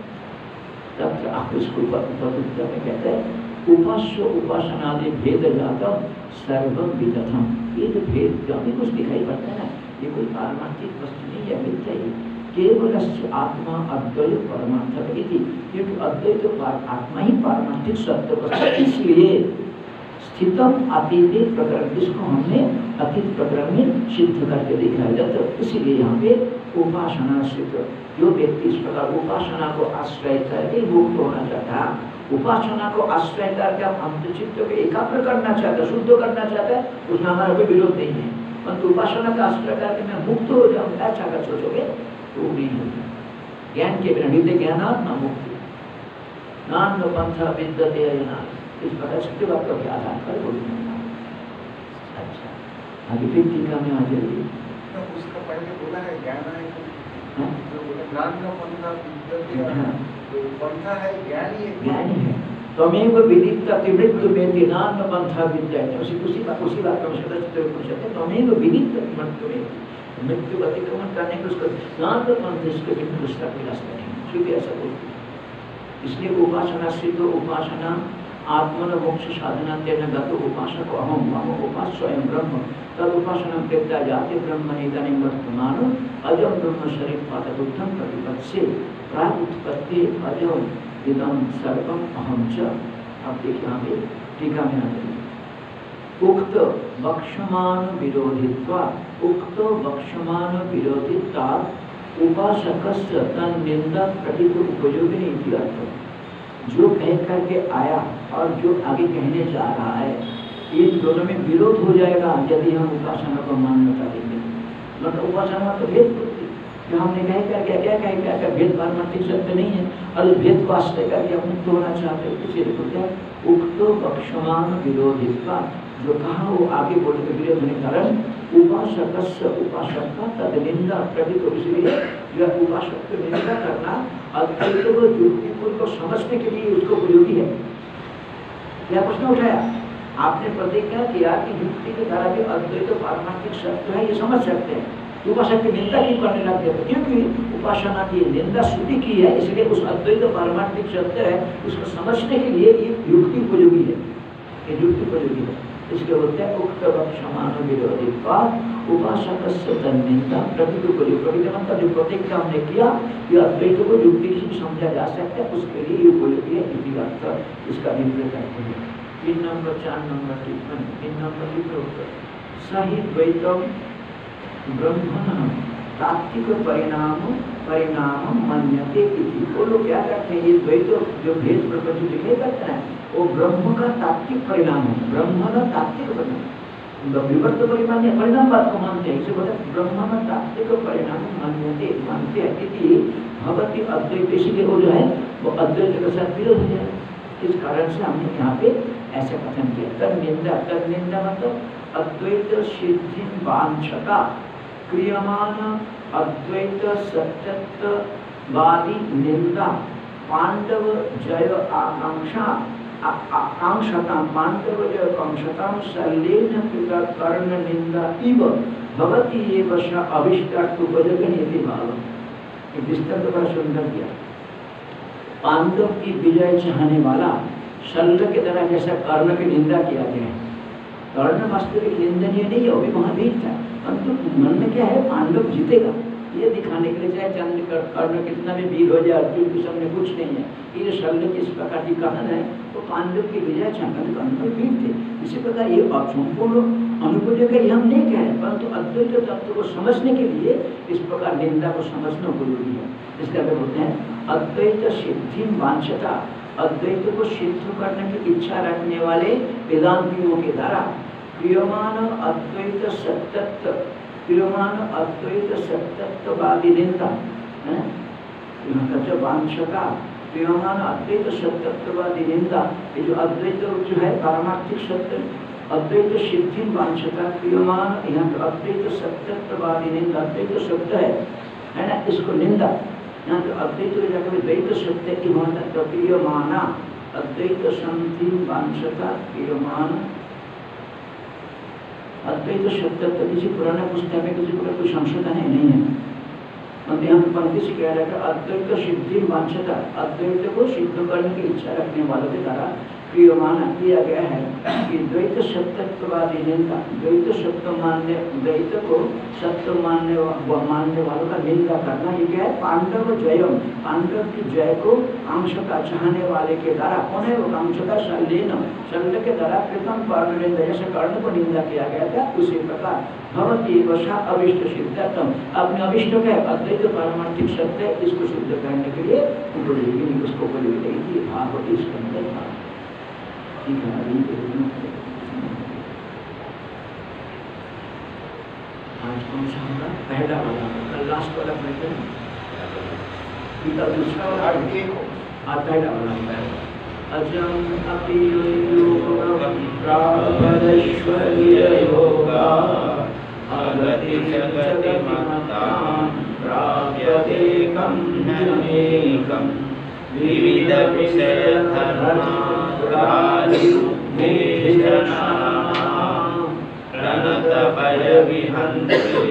तब आप इसको प्रतिज्ञा में कहते हैं उपास्य उपासनादि भेद जातम सर्वम विदधम। ये जो भेद जो अभी कुछ दिखाई पड़ता है ना, ये कोई पारमार्थिक वस्तु नहीं है, मिथ्या है। केवल आत्मा अद्वैत परमार्थ इति, क्योंकि अद्वैत आत्मा ही पारमार्थिक सत्य वस्तु, इसलिए स्थितम अतीत प्रकरण, जिसको हमने अतीत प्रकरण में सिद्ध करके दिखाया जाता है। इसीलिए यहाँ पे उपासना सिद्ध, जो व्यक्ति इस प्रकार उपासना को आश्रय करके मुक्त होना चाहता है, उपासना को आश्रय करके आप अंतचित्त को एकाग्र करना चाहते हैं, शुद्ध करना चाहते हैं, उसमें हमारा कोई विरोध नहीं है। परंतु उपासना का आश्रय करके मैं मुक्त हो जाऊँ ऐसा अगर सोचोगे तो नहीं होगा। ज्ञान के बिना नित्य ज्ञानात्मा मुक्ति नान्य पंथ विद्यते अयनात्, इस प्रकार सत्य वाक्यों के आधार पर बोलना। अच्छा, आगे फिर टीका में आ जाइए। उसका पहले बोला है ज्ञान है, जो बोला नान्य पंथ विद्यते, तो पंथ है ज्ञान ही है, ज्ञानी है। त्वमेव विदित्य मृत्यु में नान्य पंथ विद्यते, उसी उसी बात उसी बात में सदस्य पूछते हैं त्वमेव विदित्य मृत्यु में, मृत्यु का अतिक्रमण करने के उसको नान्य पंथ इसके बिना दूसरा कोई रास्ता नहीं, क्योंकि ऐसा बोलते हैं। इसलिए उपासना सिद्ध उपासना आत्मन मोक्ष साधना तेन गतो उपासक अहम मम उपास स्वयं ब्रह्म तद उपासना कृत्या जाति ब्रह्म निधन वर्तमान अजम ब्रह्म शरीर पादबुद्धम प्रतिपत्से प्राग उत्पत्ति अजम इदम सर्वम अहम च। अब देखिए हमें टीका में आते उक्त वक्षमान विरोधित्वा, उक्त वक्षमान विरोधित्वा उपासकस्य तन्निंदा प्रतिप उपयोगिनी इत्यर्थ। जो कह करके आया और जो आगे कहने जा रहा है, इन दोनों में विरोध हो जाएगा यदि हम उपासना को मान्यता देंगे। मतलब उपासना तो भेद होती है, हमने कह करके क्या कह करके भेद पारमार्थिक सत्य नहीं है, और इस भेद को आश्रय करके हम मुक्त होना चाहते हैं। इसीलिए बोलते हैं उक्तो वक्षमान विरोधित्वा, जो कहा वो आगे बोलने के विरोध होने कारण उपासकस्य उपासक का तद निंदा प्रतीत, इसलिए यह उपासक को निंदा करना अद्वैत को युक्तिपूर्ण को समझने के लिए उसको उपयोगी है। यह प्रश्न उठाया आपने, प्रतिज्ञा किया कि युक्ति के द्वारा भी अद्वैत पारमार्थिक सत्य है ये समझ सकते हैं, तो उपासक की निंदा क्यों करने लग गया? क्योंकि उपासना की निंदा श्रुति की है, इसलिए उस अद्वैत पारमार्थिक सत्य है उसको समझने के लिए ये युक्ति उपयोगी है, ये युक्ति उपयोगी है। इसके बोलते हैं उक्त समान विरोधित्वात् उपासक से निंदा प्रकृति उपयोगी। प्रकृति मतलब जो प्रतिज्ञा हमने किया कि अद्वैत को युक्ति से समझा जा सकता है, उसके लिए उपयोगी है इति अर्थ। इसका विपरीत करते हैं तीन नंबर चार नंबर टिप्पणी। तीन नंबर विपरीत सही द्वैतम ब्रह्मण तात्विक परिणाम परिणाम मन्यते इति। वो लोग क्या करते हैं, ये द्वैत जो भेद प्रपंच दिखाई करते हैं वो ब्रह्म का तात्विक परिणाम है, ब्रह्म का तात्विक परिणाम, विवर्त परिणाम या परिणाम बात को मानते हैं। इसे बोलते हैं ब्रह्म का तात्विक परिणाम मान्यते मानते हैं इति भगवती अद्वैत। इसलिए वो जो है वो अद्वैत के साथ विरोध हो जाए, इस कारण से हमने यहाँ पे ऐसा कथन किया। तद निंदा, तद निंदा मतलब अद्वैत सिद्धि वांछता क्रियमान अद्वैत सत्यत्ववादी निंदा पांडव जय आकांक्षा आकांक्षता पांडव जय आकांक्षता शल्येन कृता कर्ण निंदा इव भवति ये वशा अभिष्टार्थ उपजगनीति भाव। ये विस्तार तो बड़ा सुंदर किया। पांडव की विजय चाहने वाला शल्य के तरह जैसा कर्ण की निंदा किया गया है। कर्ण वास्तविक निंदनीय नहीं है, वो भी महावीर था, परंतु मन में क्या है, पांडव जीतेगा ये दिखाने के लिए चाहे चंद्र कर्ण कितना भी वीर हो जाए, अर्जुन के सामने कुछ नहीं है, ये शल्य किस प्रकार की कथन है, तो पांडव की विजय चाहकर कर्ण वीर थे। इसी प्रकार ये संपूर्ण अनुकूल का हम नहीं कह रहे, परंतु अद्वैत तत्व को समझने के लिए इस प्रकार निंदा को समझना उपयोगी है। इसका क्या बोलते हैं, अद्वैत सिद्धि वांछता, अद्वैत को सिद्ध करने की इच्छा रखने वाले वेदांतियों के द्वारा क्रियमान अद्वैत सत्यत्व क्रियमान अद्वैत सत्यत्ववादी निंदा है, वांछता क्रियमान अद्वैत सत्यत्ववादी निंदा, ये जो अद्वैत जो है पारमार्थिक सत्य अद्वैत सिद्धि वांछता क्रियमान, यहाँ पे अद्वैत सत्यत्ववादी निंदा, अद्वैत सत्य है है ना, इसको निंदा। यहाँ पे अद्वैत जाकर द्वैत सत्य की महत्व क्रियमाना अद्वैत संधि वांछता क्रियमान अद्वैत सत्य तो किसी पुराने पुस्तक में किसी प्रकार कोई संशोधन है नहीं है, मतलब यहाँ पंक्ति से कह रहा है अद्वैत सिद्धि वांछता, अद्वैत को सिद्ध करने की इच्छा रखने वालों के द्वारा क्रियमाना किया गया है कि द्वैत सत्यत्ववादी निंदा, द्वैत सत्य मानने द्वैत को सत्य मानने मानने वालों का निंदा करना, ये क्या है, पांडव जयम, पांडव की जय को आंशका चाहने वाले के द्वारा, कौन है वो आंशका, शल्येन, शल्य के द्वारा कृतम कर्ण निंदा, जैसे कर्ण को निंदा किया गया था उसी प्रकार भवती वशा अभिष्ट सिद्धार्थम, अपने अभिष्ट का अद्वैत पारमार्थिक सत्य इसको सिद्ध करने के लिए उपयोगी, उसको उपयोगी नहीं भागवती इसके अंदर था। आज कौन सा होगा, पहला वाला, कल लास्ट वाला पढ़ते हैं, गीता दूसरा वाला आज पहला वाला है। अजम अपि योगम प्रापदैश्वर्य योगा अगति जगति मतां प्राप्यतेकं जनेकं विविध विषय धर्मा प्रणत भय विहन्ते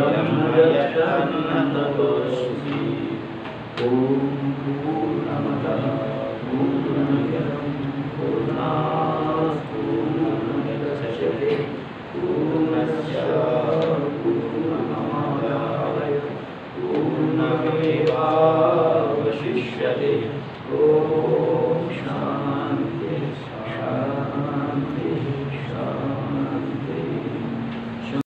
ब्रह्मयतन्नतोऽस्मि। ओम पूर्णमदः पूर्णमिदं पूर्णात् पूर्णमुदच्यते पूर्णस्य पूर्णमादाय पूर्णमेवावशिष्यते। ओम शांति शांति शांति।